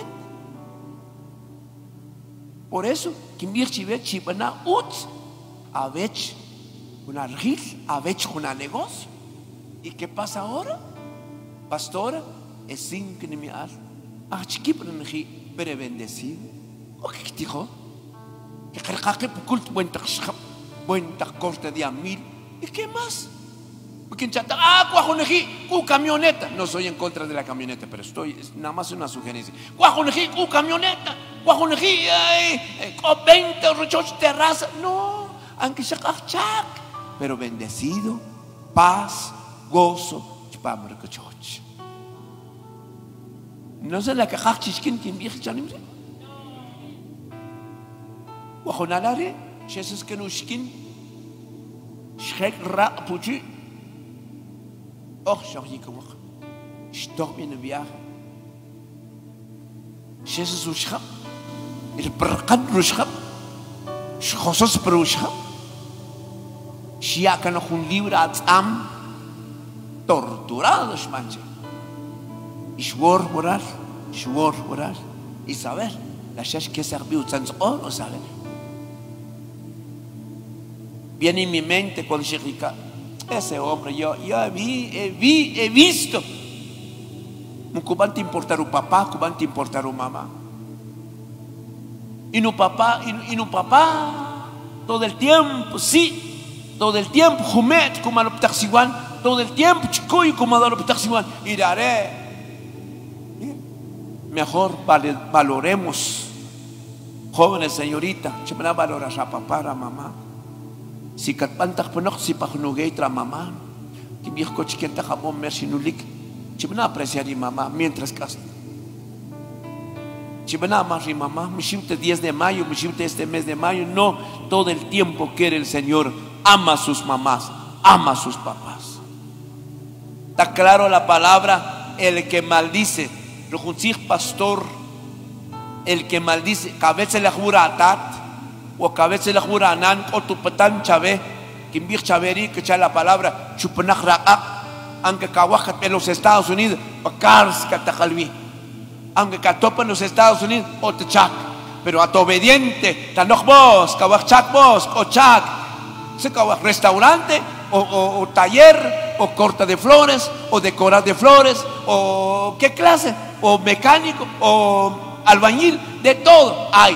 Por eso, que mir chivet chipana ut, a vech una ril, a vech una negocio. ¿Y qué pasa ahora? Pastora, es sin que ni me al. Ah, chiquito, no me pero bendecido. ¿O qué dijo? Que cargaje por culto buen taxab, buen tacorte de mil, ¿Y qué más? Ah, cuajonejí, cu camioneta. No soy en contra de la camioneta, pero estoy, es nada más una sugerencia. Cuajonejí, cu camioneta. Cuajonejí, con veinte rochos terraza. No, aunque se chac, pero bendecido, paz, gozo, chpamrcochoch. No sé la que hachishkin quien viaje chanim. Cuajonalare, Jesus que no shkin, shek ra puchi. Och, zo je kom. Stop in een viaje. Jesus ushab. El perkan ushab. Schosos per ushab. Shia kan un libro am torturados manche. Ishwor morar, ishwor morar. Y saber, la shesh que serviu tanto o saber. Viene en mi mente cuando se rica. Ese hombre, yo, yo vi, he, vi, he visto. ¿Cómo te importar un papá? ¿Cómo te importar un mamá? Y no papá, y, y no papá, todo el tiempo, sí, todo el tiempo, jumet, como lo ptaxiwan, todo el tiempo, chicoy, como lo ptaxiwan, y daré. Mejor vale, valoremos, jóvenes, señorita, se van a valorar a papá, a mamá. Si katpantak ponok si pahnugay tra mamá, que viejo coche que te jamón mersinulik, si van a apreciar a mamá mientras que si van a amar a mamá, me siente diez de mayo, me siente este mes de mayo, no, todo el tiempo quiere el Señor, ama a sus mamás, ama a sus papás. Está claro la palabra, el que maldice, rojunzig pastor, el que maldice, cabeza le jura a tat. O que a veces le jura anan o tu petan chave, que invir chaveri que echa la palabra chupanach ra'a, aunque kawakat en los Estados Unidos, pakars katajalvi, aunque katopa en los Estados Unidos, o te chak, pero a tu obediente, tanoch vos, kawak chak vos, o chak, se kawak restaurante, o, o, o taller, o corta de flores, o decorar de flores, o qué clase, o mecánico, o albañil, de todo hay.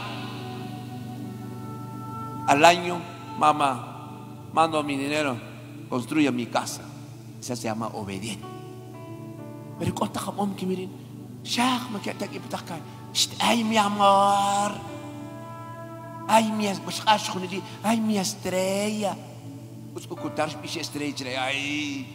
Al año, mamá, mando mi dinero, construya mi casa. Esa se llama obediente. Pero cuánta jamón que miren, shak me queda aquí petakai. Ay mi amor, ay mi ay mi estrella. Pues ocultar mi estrella, ay.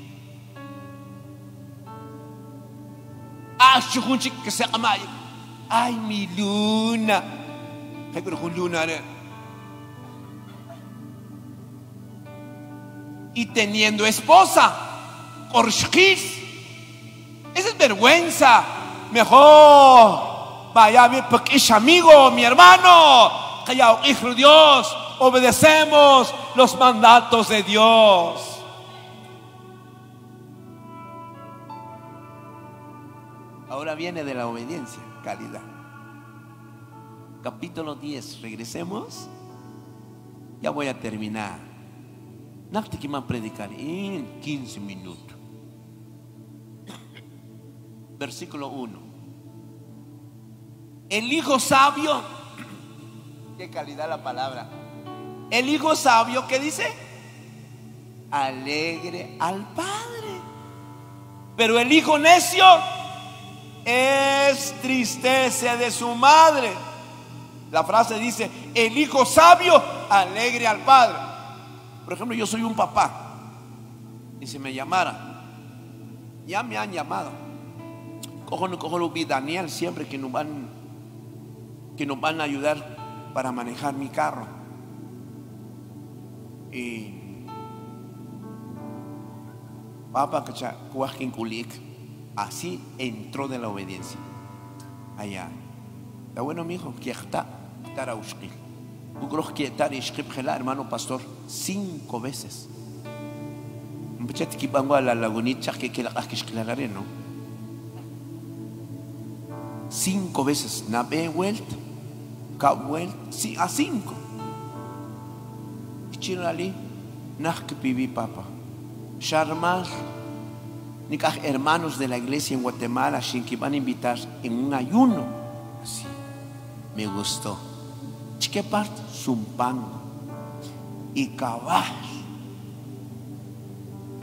Ah, chuchunchi que se llama, ay mi luna. ¿Qué creo con luna? Y teniendo esposa, Orshkis, esa es vergüenza. Mejor vaya mi pequeño amigo, mi hermano, que ya hijo de Dios, obedecemos los mandatos de Dios. Ahora viene de la obediencia, calidad. Capítulo diez, regresemos. Ya voy a terminar. No te quiero predicar en quince minutos. Versículo uno. El hijo sabio, qué calidad la palabra. El hijo sabio, ¿qué dice? Alegre al padre. Pero el hijo necio es tristeza de su madre. La frase dice: el hijo sabio alegre al padre. Por ejemplo, yo soy un papá y si me llamara, ya me han llamado. Cojo no cojo lo vi Daniel siempre que nos van que nos van a ayudar para manejar mi carro. Y papá cacha cuajín kulik, así entró de la obediencia. Allá. Está bueno, mi hijo, que está estará usted. Hermano pastor, cinco veces. A la lagunita que no. Cinco veces. Nabe vuelta. Ka vuelta. Sí, a cinco. Y chino ali. Nach que pibi papa. Charmar. Ni hermanos de la iglesia en Guatemala, sin que van a invitar en un ayuno. Así. Me gustó. ¿Qué parte? Zumpango y caballo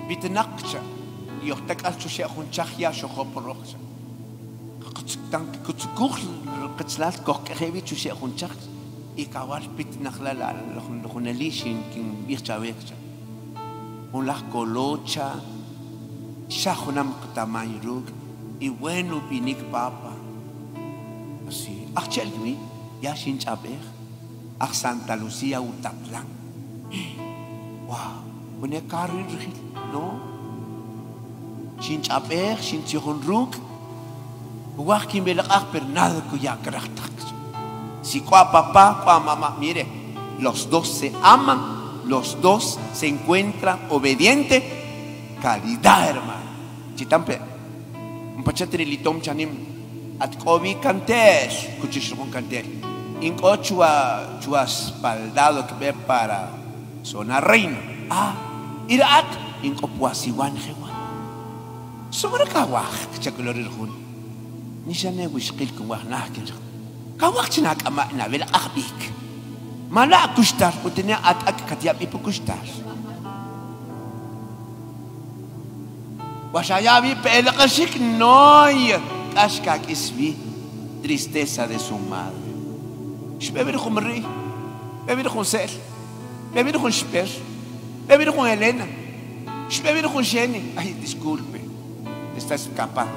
Bitnakcha. Yohtak alchushe hunchachya shohoporocha. Tank kutsukul katslal kokhevi chushe hunchach. Ikawal bitnakhlala lohunelishin kin birchavekcha. Un las colocha. Shahunam ktamayuruk. Y bueno pinik papa. Así. Achelmi. Ya sin chaber. A Santa Lucía Utatlán. Wow. Une carri no. Sin chaber, sin tihonruk. Huaquín belak per nada cuya caractas. Si qua papá, qua mamá, mire, los dos se aman, los dos se encuentran obedientes. Calidad, hermano. Chitampe. Un pachatri litom chanim. At kobi cantes, cuchishon canter. Inco chua chua espaldado que ve para zona reina. Ah, iraat inco puasiwan jewan. Sobre kawak chakulor hun. Ni shane wishqil ku wahnah kin. Kawak chinak ama na vel akhbik. Mala kushtar utene at ak katiab ipu kushtar. Washayabi pelqashik noy. Ashkak isvi tristeza de su madre. Beber con Marie, beber con Sel, beber con Sper, beber con Elena, beber con Jenny. Ay, disculpe, te está escapando.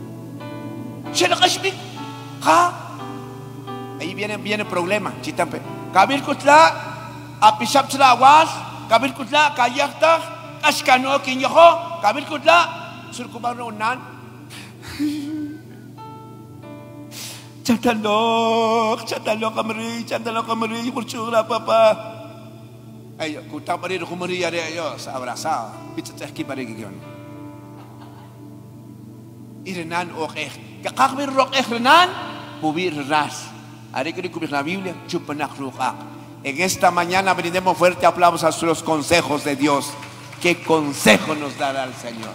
Ahí viene, viene el problema, chitampe. Kabir kutla, apishap chla awas, kabir kutla, kayakta, ashkano kinyoho, kabir kutla, surkubano nan. Chatalok, chatalok kamari, chatalok kamari, kurchura papa. Ay, kuta pari kumari ari ayo, sa abrazado. Pitzateh ki pari gigon. Irenan okeh, kakakbir rokeh renan, bubir ras. Ari que cubrir la Biblia, chupanak ruak. En esta mañana brindemos fuerte aplausos a los consejos de Dios. ¿Qué consejo nos dará el Señor?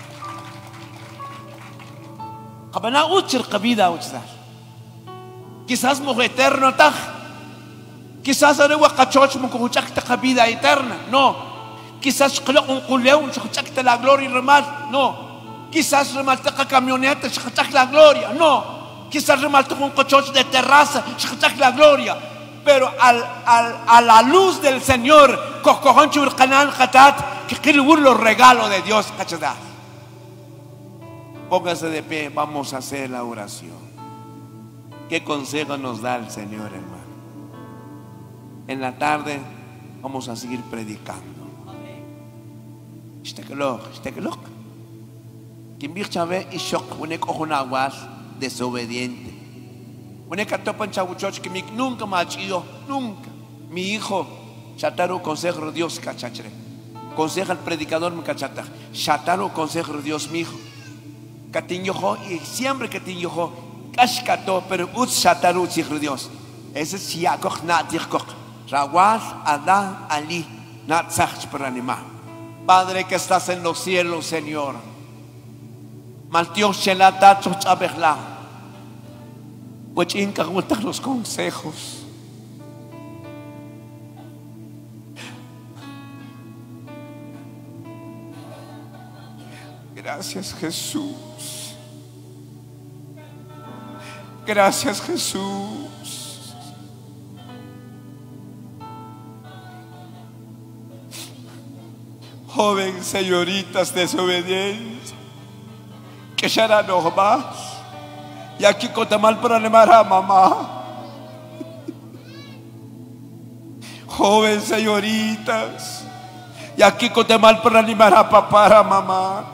Kabana uchir kabida uchar. Quizás mujer eterno taj. Quizás arewa cachoch mo kuchak ta vida eterna. No. Quizás khlo un kuleu chak la gloria remal. No. Quizás remal ta camioneta chak la gloria. No. Quizás remal ta un cachoch de terraza chak la gloria. Pero al, al, a la luz del Señor, cocojoncho urcanan khatat, que quiere los regalos de Dios, cachada. Póngase de pie, vamos a hacer la oración. ¿Qué consejo nos da el Señor, hermano? En la tarde vamos a seguir predicando. Estekelok, estekelok. Quien birchave y shock, unek ojonaguas desobediente. Unek atopan chabuchoch que nunca machido, nunca. Mi hijo, chataru consejo Dios cachachre. Conseja al predicador me cachata. Chataru consejo Dios mi hijo. Catiñojo y siempre que tiñojo. Kashkato, pero uts shataru tzihru Dios. Ese es Yakoch natirkoch. Rawal Adá Ali natzach peranima. Padre que estás en los cielos, Señor. Maltios shelata tzochabehla. Wachin kagulta los consejos. Gracias, Jesús. Gracias, Jesús. Joven, señoritas desobedientes, que ya eran más. Y aquí contamal para animar a mamá. Joven, señoritas, y aquí contamal para animar a papá, a mamá.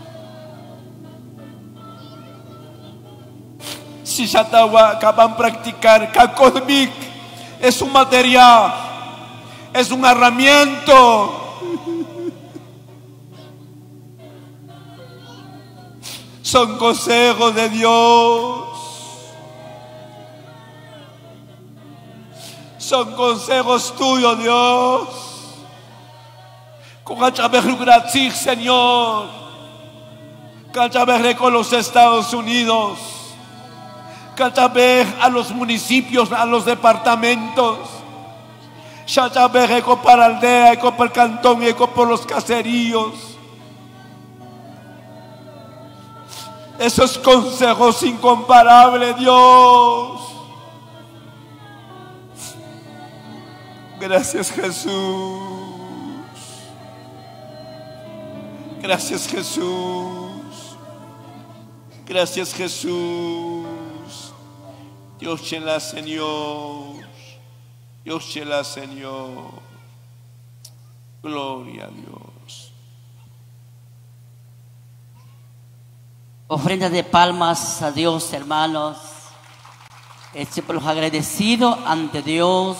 Si ya acaban de practicar, Kakodmik es un material, es un herramienta. Son consejos de Dios. Son consejos tuyos, Dios. Con gracias, Señor. Con los Estados Unidos. A los municipios, a los departamentos. Para la aldea, para el cantón, para los caseríos. esos consejos incomparables, Dios. Gracias, Jesús. Gracias, Jesús. Gracias, Jesús. Dios te la, Señor. Dios te la, Señor. Gloria a Dios. Ofrenda de palmas a Dios, hermanos. Estoy por los agradecido ante Dios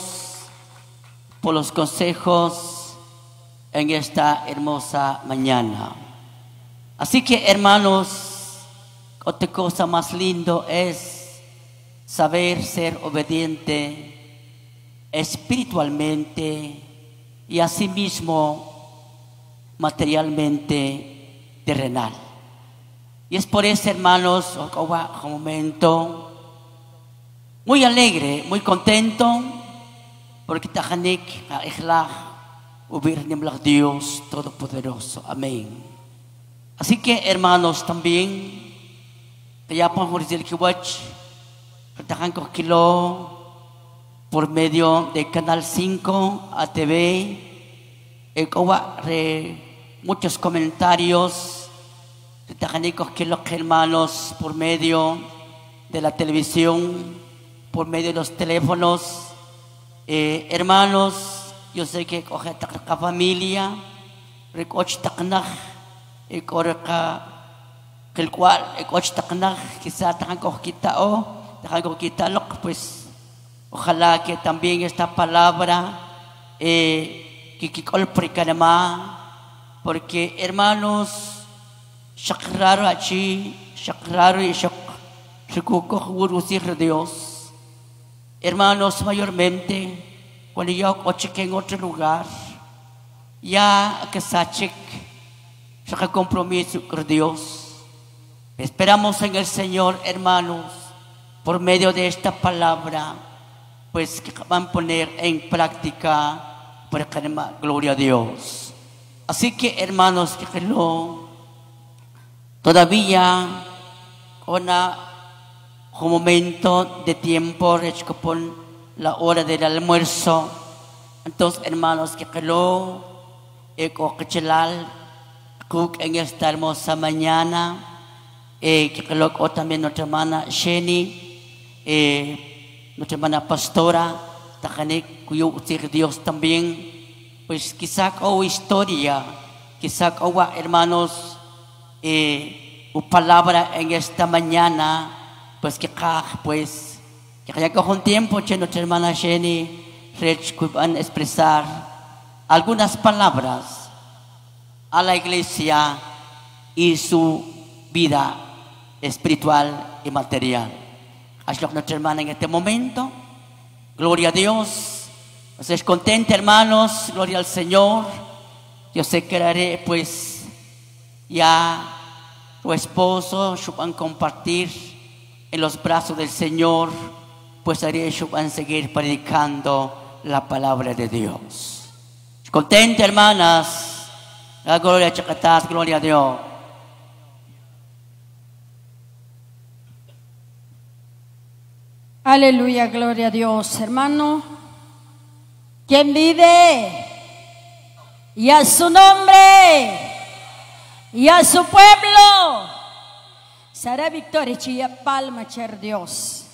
por los consejos en esta hermosa mañana. Así que, hermanos, otra cosa más lindo es saber ser obediente espiritualmente y asimismo materialmente terrenal. Y es por eso, hermanos, un momento muy alegre, muy contento, porque tahanik a hubiera Dios Todopoderoso. Amén. Así que, hermanos, también kaya pang horizontal kiwatch katakan ko kilo por medio de Canal cinco A T V, ekawa re muchos comentarios katakan ko kilo hermanos por medio de la televisión, por medio de los teléfonos. Eh, hermanos, yo sé que coge la familia, recoge taknah, y corre el cual, el coche taknah, quizá takan ko kita o, takan ko kita lok, pues ojalá que también esta palabra eh, que kikolprika naman, porque hermanos, shakraro achi, shakraro y shak, shakukok urusir Dios. Hermanos, mayormente, cuando yo coche en otro lugar, ya que sachik, saca compromiso con Dios. Esperamos en el Señor, hermanos, por medio de esta palabra, pues que van a poner en práctica para que gloria a Dios. Así que, hermanos, que lo todavía una un momento de tiempo, con la hora del almuerzo. Entonces, hermanos, que lo eco chelal en esta hermosa mañana, eh, que lo también nuestra hermana Sheni, eh, nuestra hermana pastora, tajanek cuyo Dios también, pues quizá o historia, quizá o hermanos, eh, una palabra en esta mañana. Pues que pues que haya un tiempo que nuestra hermana Jenny van a expresar algunas palabras a la iglesia y su vida espiritual y material. Así que nuestra hermana en este momento, gloria a Dios, estés contenta, hermanos, gloria al Señor. Yo sé que haré pues ya tu esposo van a compartir en los brazos del Señor, pues haré ellos van a seguir predicando la palabra de Dios. Contenta, hermanas, la gloria a Chacatás, gloria a Dios. Aleluya, gloria a Dios, hermano. Quien vive y a su nombre y a su pueblo será victoria, chilla palma, cher Dios.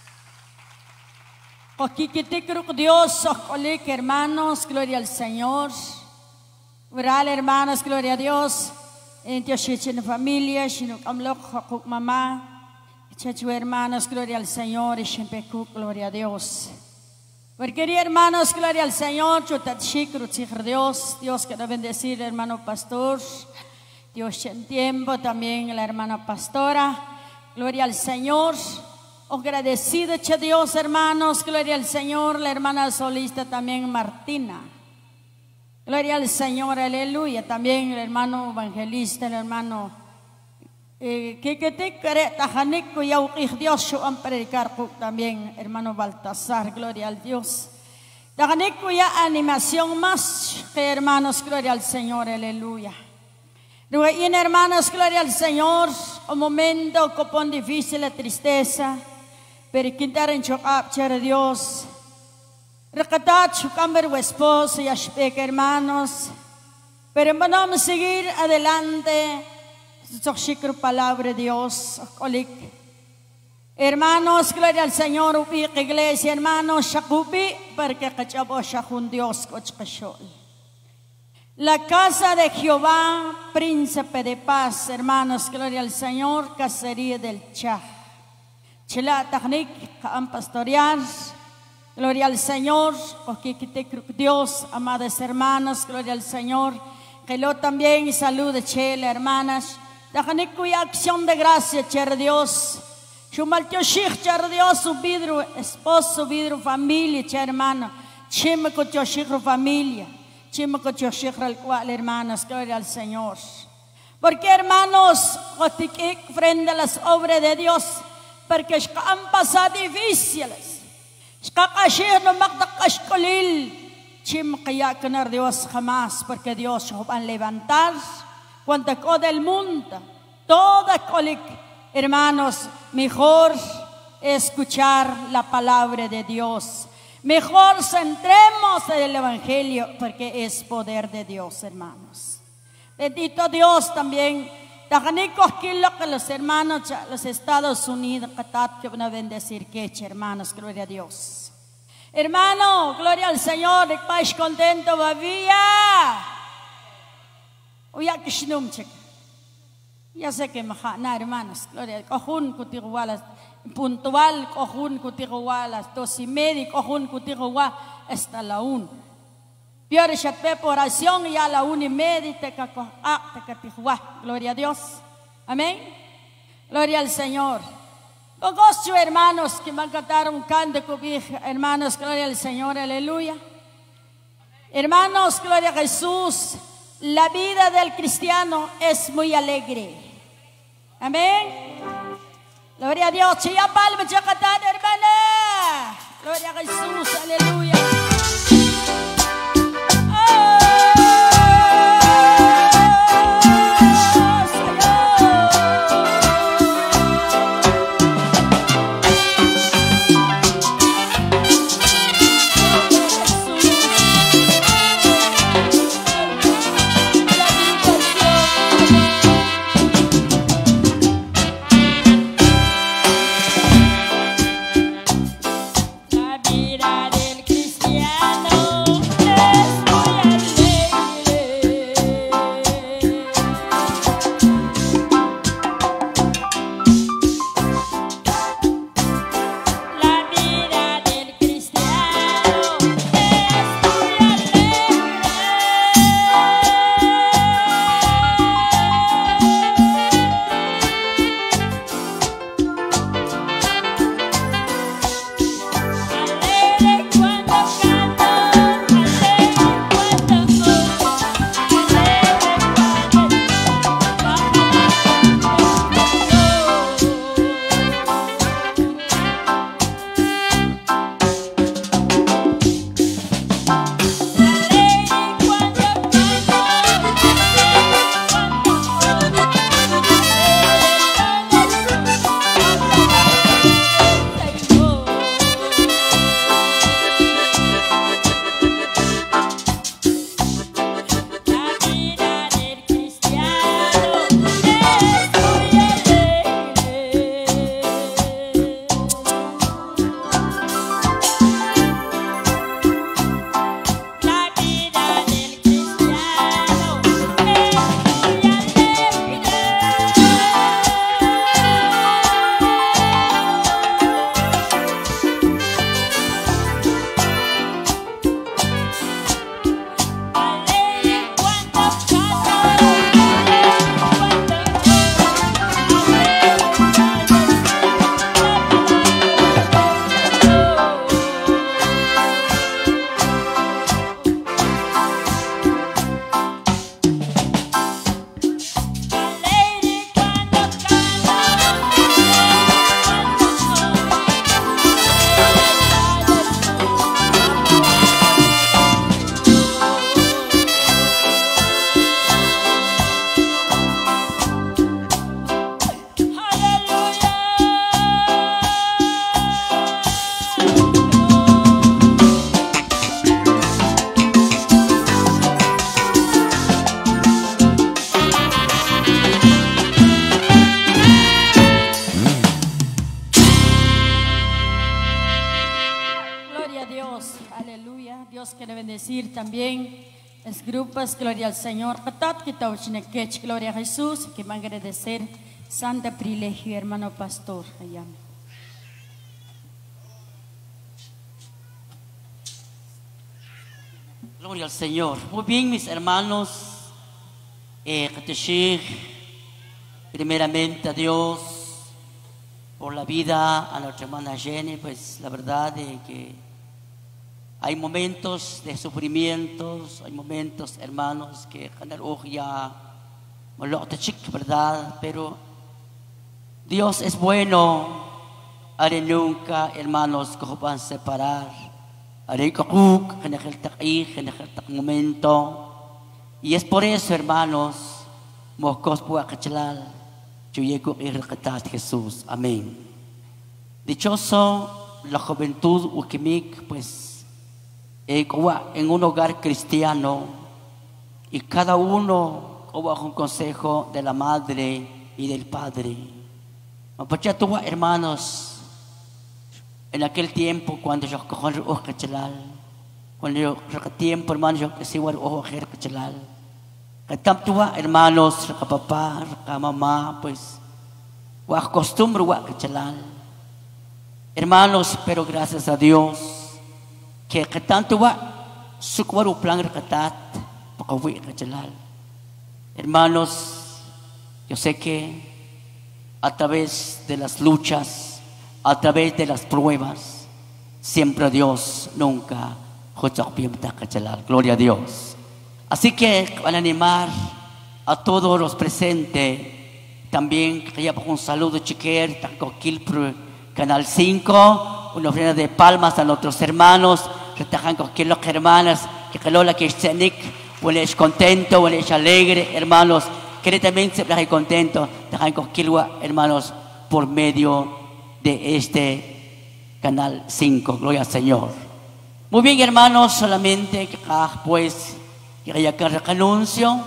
Coquiquiticruc Dios, ocolik, hermanos, gloria al Señor. Oral, hermanos, gloria a Dios. En Dios, en familia, shinuk amlok, hokuk mamá. Chechu, hermanos, gloria al Señor. Y shimpekuk, gloria a Dios. Porque, hermanos, gloria al Señor. Chutachik, rutzich Dios. Dios quiera bendecir, hermano pastor. Dios en tiempo, también la hermana pastora, gloria al Señor, agradecido a Dios, hermanos, gloria al Señor, la hermana solista también Martina, gloria al Señor, aleluya, también el hermano evangelista, el hermano que que te quiere tajanik yau Dios yo predicar también, hermano Baltasar, gloria al Dios, tajanik ya animación más que hermanos, gloria al Señor, aleluya. Y hermanos, gloria al Señor, un momento copón difícil, la tristeza, pero quitar en chocap, chere Dios. Recatat, chucamber o esposo y ashpek, hermanos. Pero vamos a seguir adelante. Sochikro palabra de Dios. Olik. Hermanos, gloria al Señor, upi, iglesia, hermanos, shakupi, porque cachabo shakun Dios, cochkashol. La casa de Jehová, príncipe de paz, hermanos, gloria al Señor, cacería del Chá. Chela Tachnik, Kaam pastorear, gloria al Señor, porque Dios, amadas hermanas, gloria al Señor, que lo también salude, Chela, hermanas, Tachnik, cuya acción de gracia, Cher Dios, Shumaltio Shich, Cher Dios, su vidro, esposo, vidro, familia, Cher hermano, Chime con Shich, familia. Chimo con al cual, hermanos, gloria al Señor. Porque, hermanos, frente a las obras de Dios, porque han pasado difíciles. No Chimo que ya que no Dios jamás, porque Dios va a levantar cuando todo el mundo, toda colic, hermanos, mejor escuchar la palabra de Dios. Mejor centremos en el Evangelio porque es poder de Dios, hermanos. Bendito Dios también. Que los hermanos de los Estados Unidos que van a bendecir que hermanos, gloria a Dios. Hermano, gloria al Señor, el país contento todavía. Ya sé que me hermanos, gloria a Dios. Puntual, cojun kutigawa las dos y media, cojun kutigawa hasta la una. Pior chatpe oración y a la una y media te cacoa, gloria a Dios. Amén. Gloria al Señor. Con gozo, hermanos, que van a cantar un canto, hermanos, gloria al Señor, aleluya. Hermanos, gloria a Jesús. La vida del cristiano es muy alegre. Amén. Gloria a Dios, chilla palma, chacatán, hermana. Gloria a Jesús, aleluya. La vida del cristiano quiere bendecir también los grupos, gloria al Señor. Catat kita uchinekech, gloria a Jesús, que van a agradecer santo privilegio, hermano pastor. Allá. Gloria al Señor. Muy bien, mis hermanos. Eh, primeramente a Dios por la vida a nuestra hermana Jenny. Pues la verdad es que hay momentos de sufrimientos, hay momentos, hermanos, que ya verdad, pero Dios es bueno. Haré nunca, hermanos, que van a separar. Haré kakuk, que en el momento. Y es por eso, hermanos, moscos puacachalal, chuyeko y recatat Jesús. Amén. Dichoso la juventud ukimik, pues, en un hogar cristiano, y cada uno bajo un consejo de la madre y del padre. Hermanos, en aquel tiempo cuando yo cojo el ojo cachalal, cuando yo tiempo, hermanos, yo que se voy a ojo cachalal, hermanos, papá, mamá, pues, wa costumbre wa cachalal, hermanos, pero gracias a Dios que tanto va su cuerpo plan recatat para cachalal. Hermanos, yo sé que a través de las luchas, a través de las pruebas, siempre Dios nunca cachalal. Gloria a Dios. Así que van a animar a todos los presentes. También quería poner un saludo chiquer, Canal cinco, una ofrenda de palmas a nuestros hermanos, retajan con los hermanas, que calola que es bueno, es contento, bueno, es alegre, hermanos, que también se traje contento, dejan con hermanos, por medio de este Canal cinco, gloria al Señor. Muy bien, hermanos, solamente que pues, que haya que anuncio,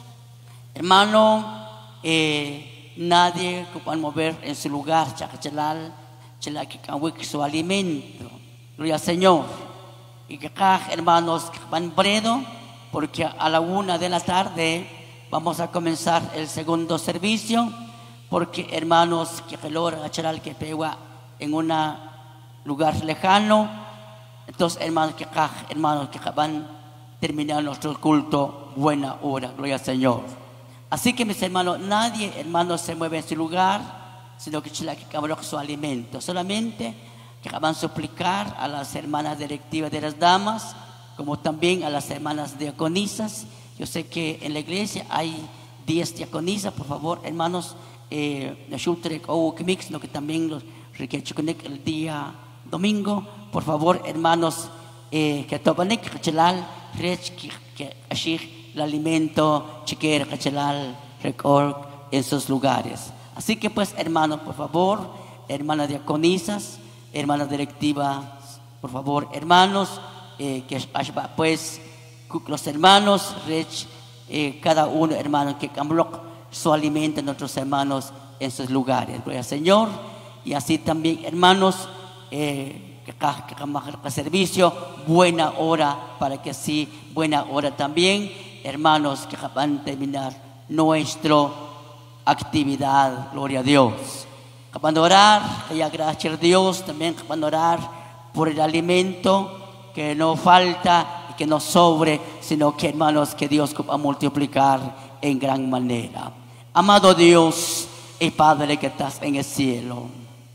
hermano, eh, nadie que pueda mover en su lugar, chachalal, chela que canwick su alimento, gloria al Señor. Y que acá, hermanos, que van bredo, porque a la una de la tarde vamos a comenzar el segundo servicio, porque hermanos, que gelora charal que pegua en un lugar lejano, entonces hermanos, que acá, hermanos, que van a terminar nuestro culto, buena hora, gloria al Señor. Así que mis hermanos, nadie, hermanos, se mueve en su lugar, sino que chela que cabró su alimento, solamente que van a suplicar a las hermanas directivas de las damas, como también a las hermanas diaconisas. Yo sé que en la iglesia hay diez diaconisas, por favor, hermanos, eh, que también los requieren el día domingo, por favor, hermanos, eh, que topanek chalal, que ashir el alimento, chiquer chalal, record en sus lugares. Así que pues, hermanos, por favor, hermanas diaconisas, hermanas directivas, por favor, hermanos, eh, que pues los hermanos, eh, cada uno, hermano, que cambió su alimento a nuestros hermanos en sus lugares, gloria al Señor. Y así también, hermanos, eh, que que servicio, buena hora, para que así, buena hora también, hermanos, que van a terminar nuestra actividad, gloria a Dios. Van a orar, que ya gracias a Dios, también van a orar por el alimento que no falta y que no sobre, sino que, hermanos, que Dios va a multiplicar en gran manera. Amado Dios y Padre que estás en el cielo,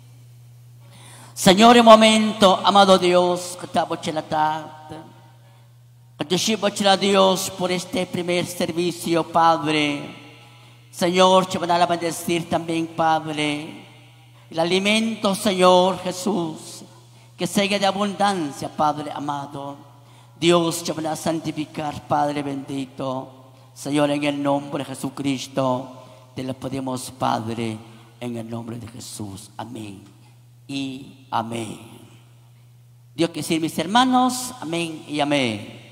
Señor, en momento, amado Dios, que te a Dios por este primer servicio, Padre. Señor, te van a bendecir también, Padre, el alimento, Señor Jesús, que sigue de abundancia, Padre amado. Dios te va a santificar, Padre bendito. Señor, en el nombre de Jesucristo, te lo pedimos, Padre, en el nombre de Jesús. Amén y amén. Dios que sirve, mis hermanos. Amén y amén.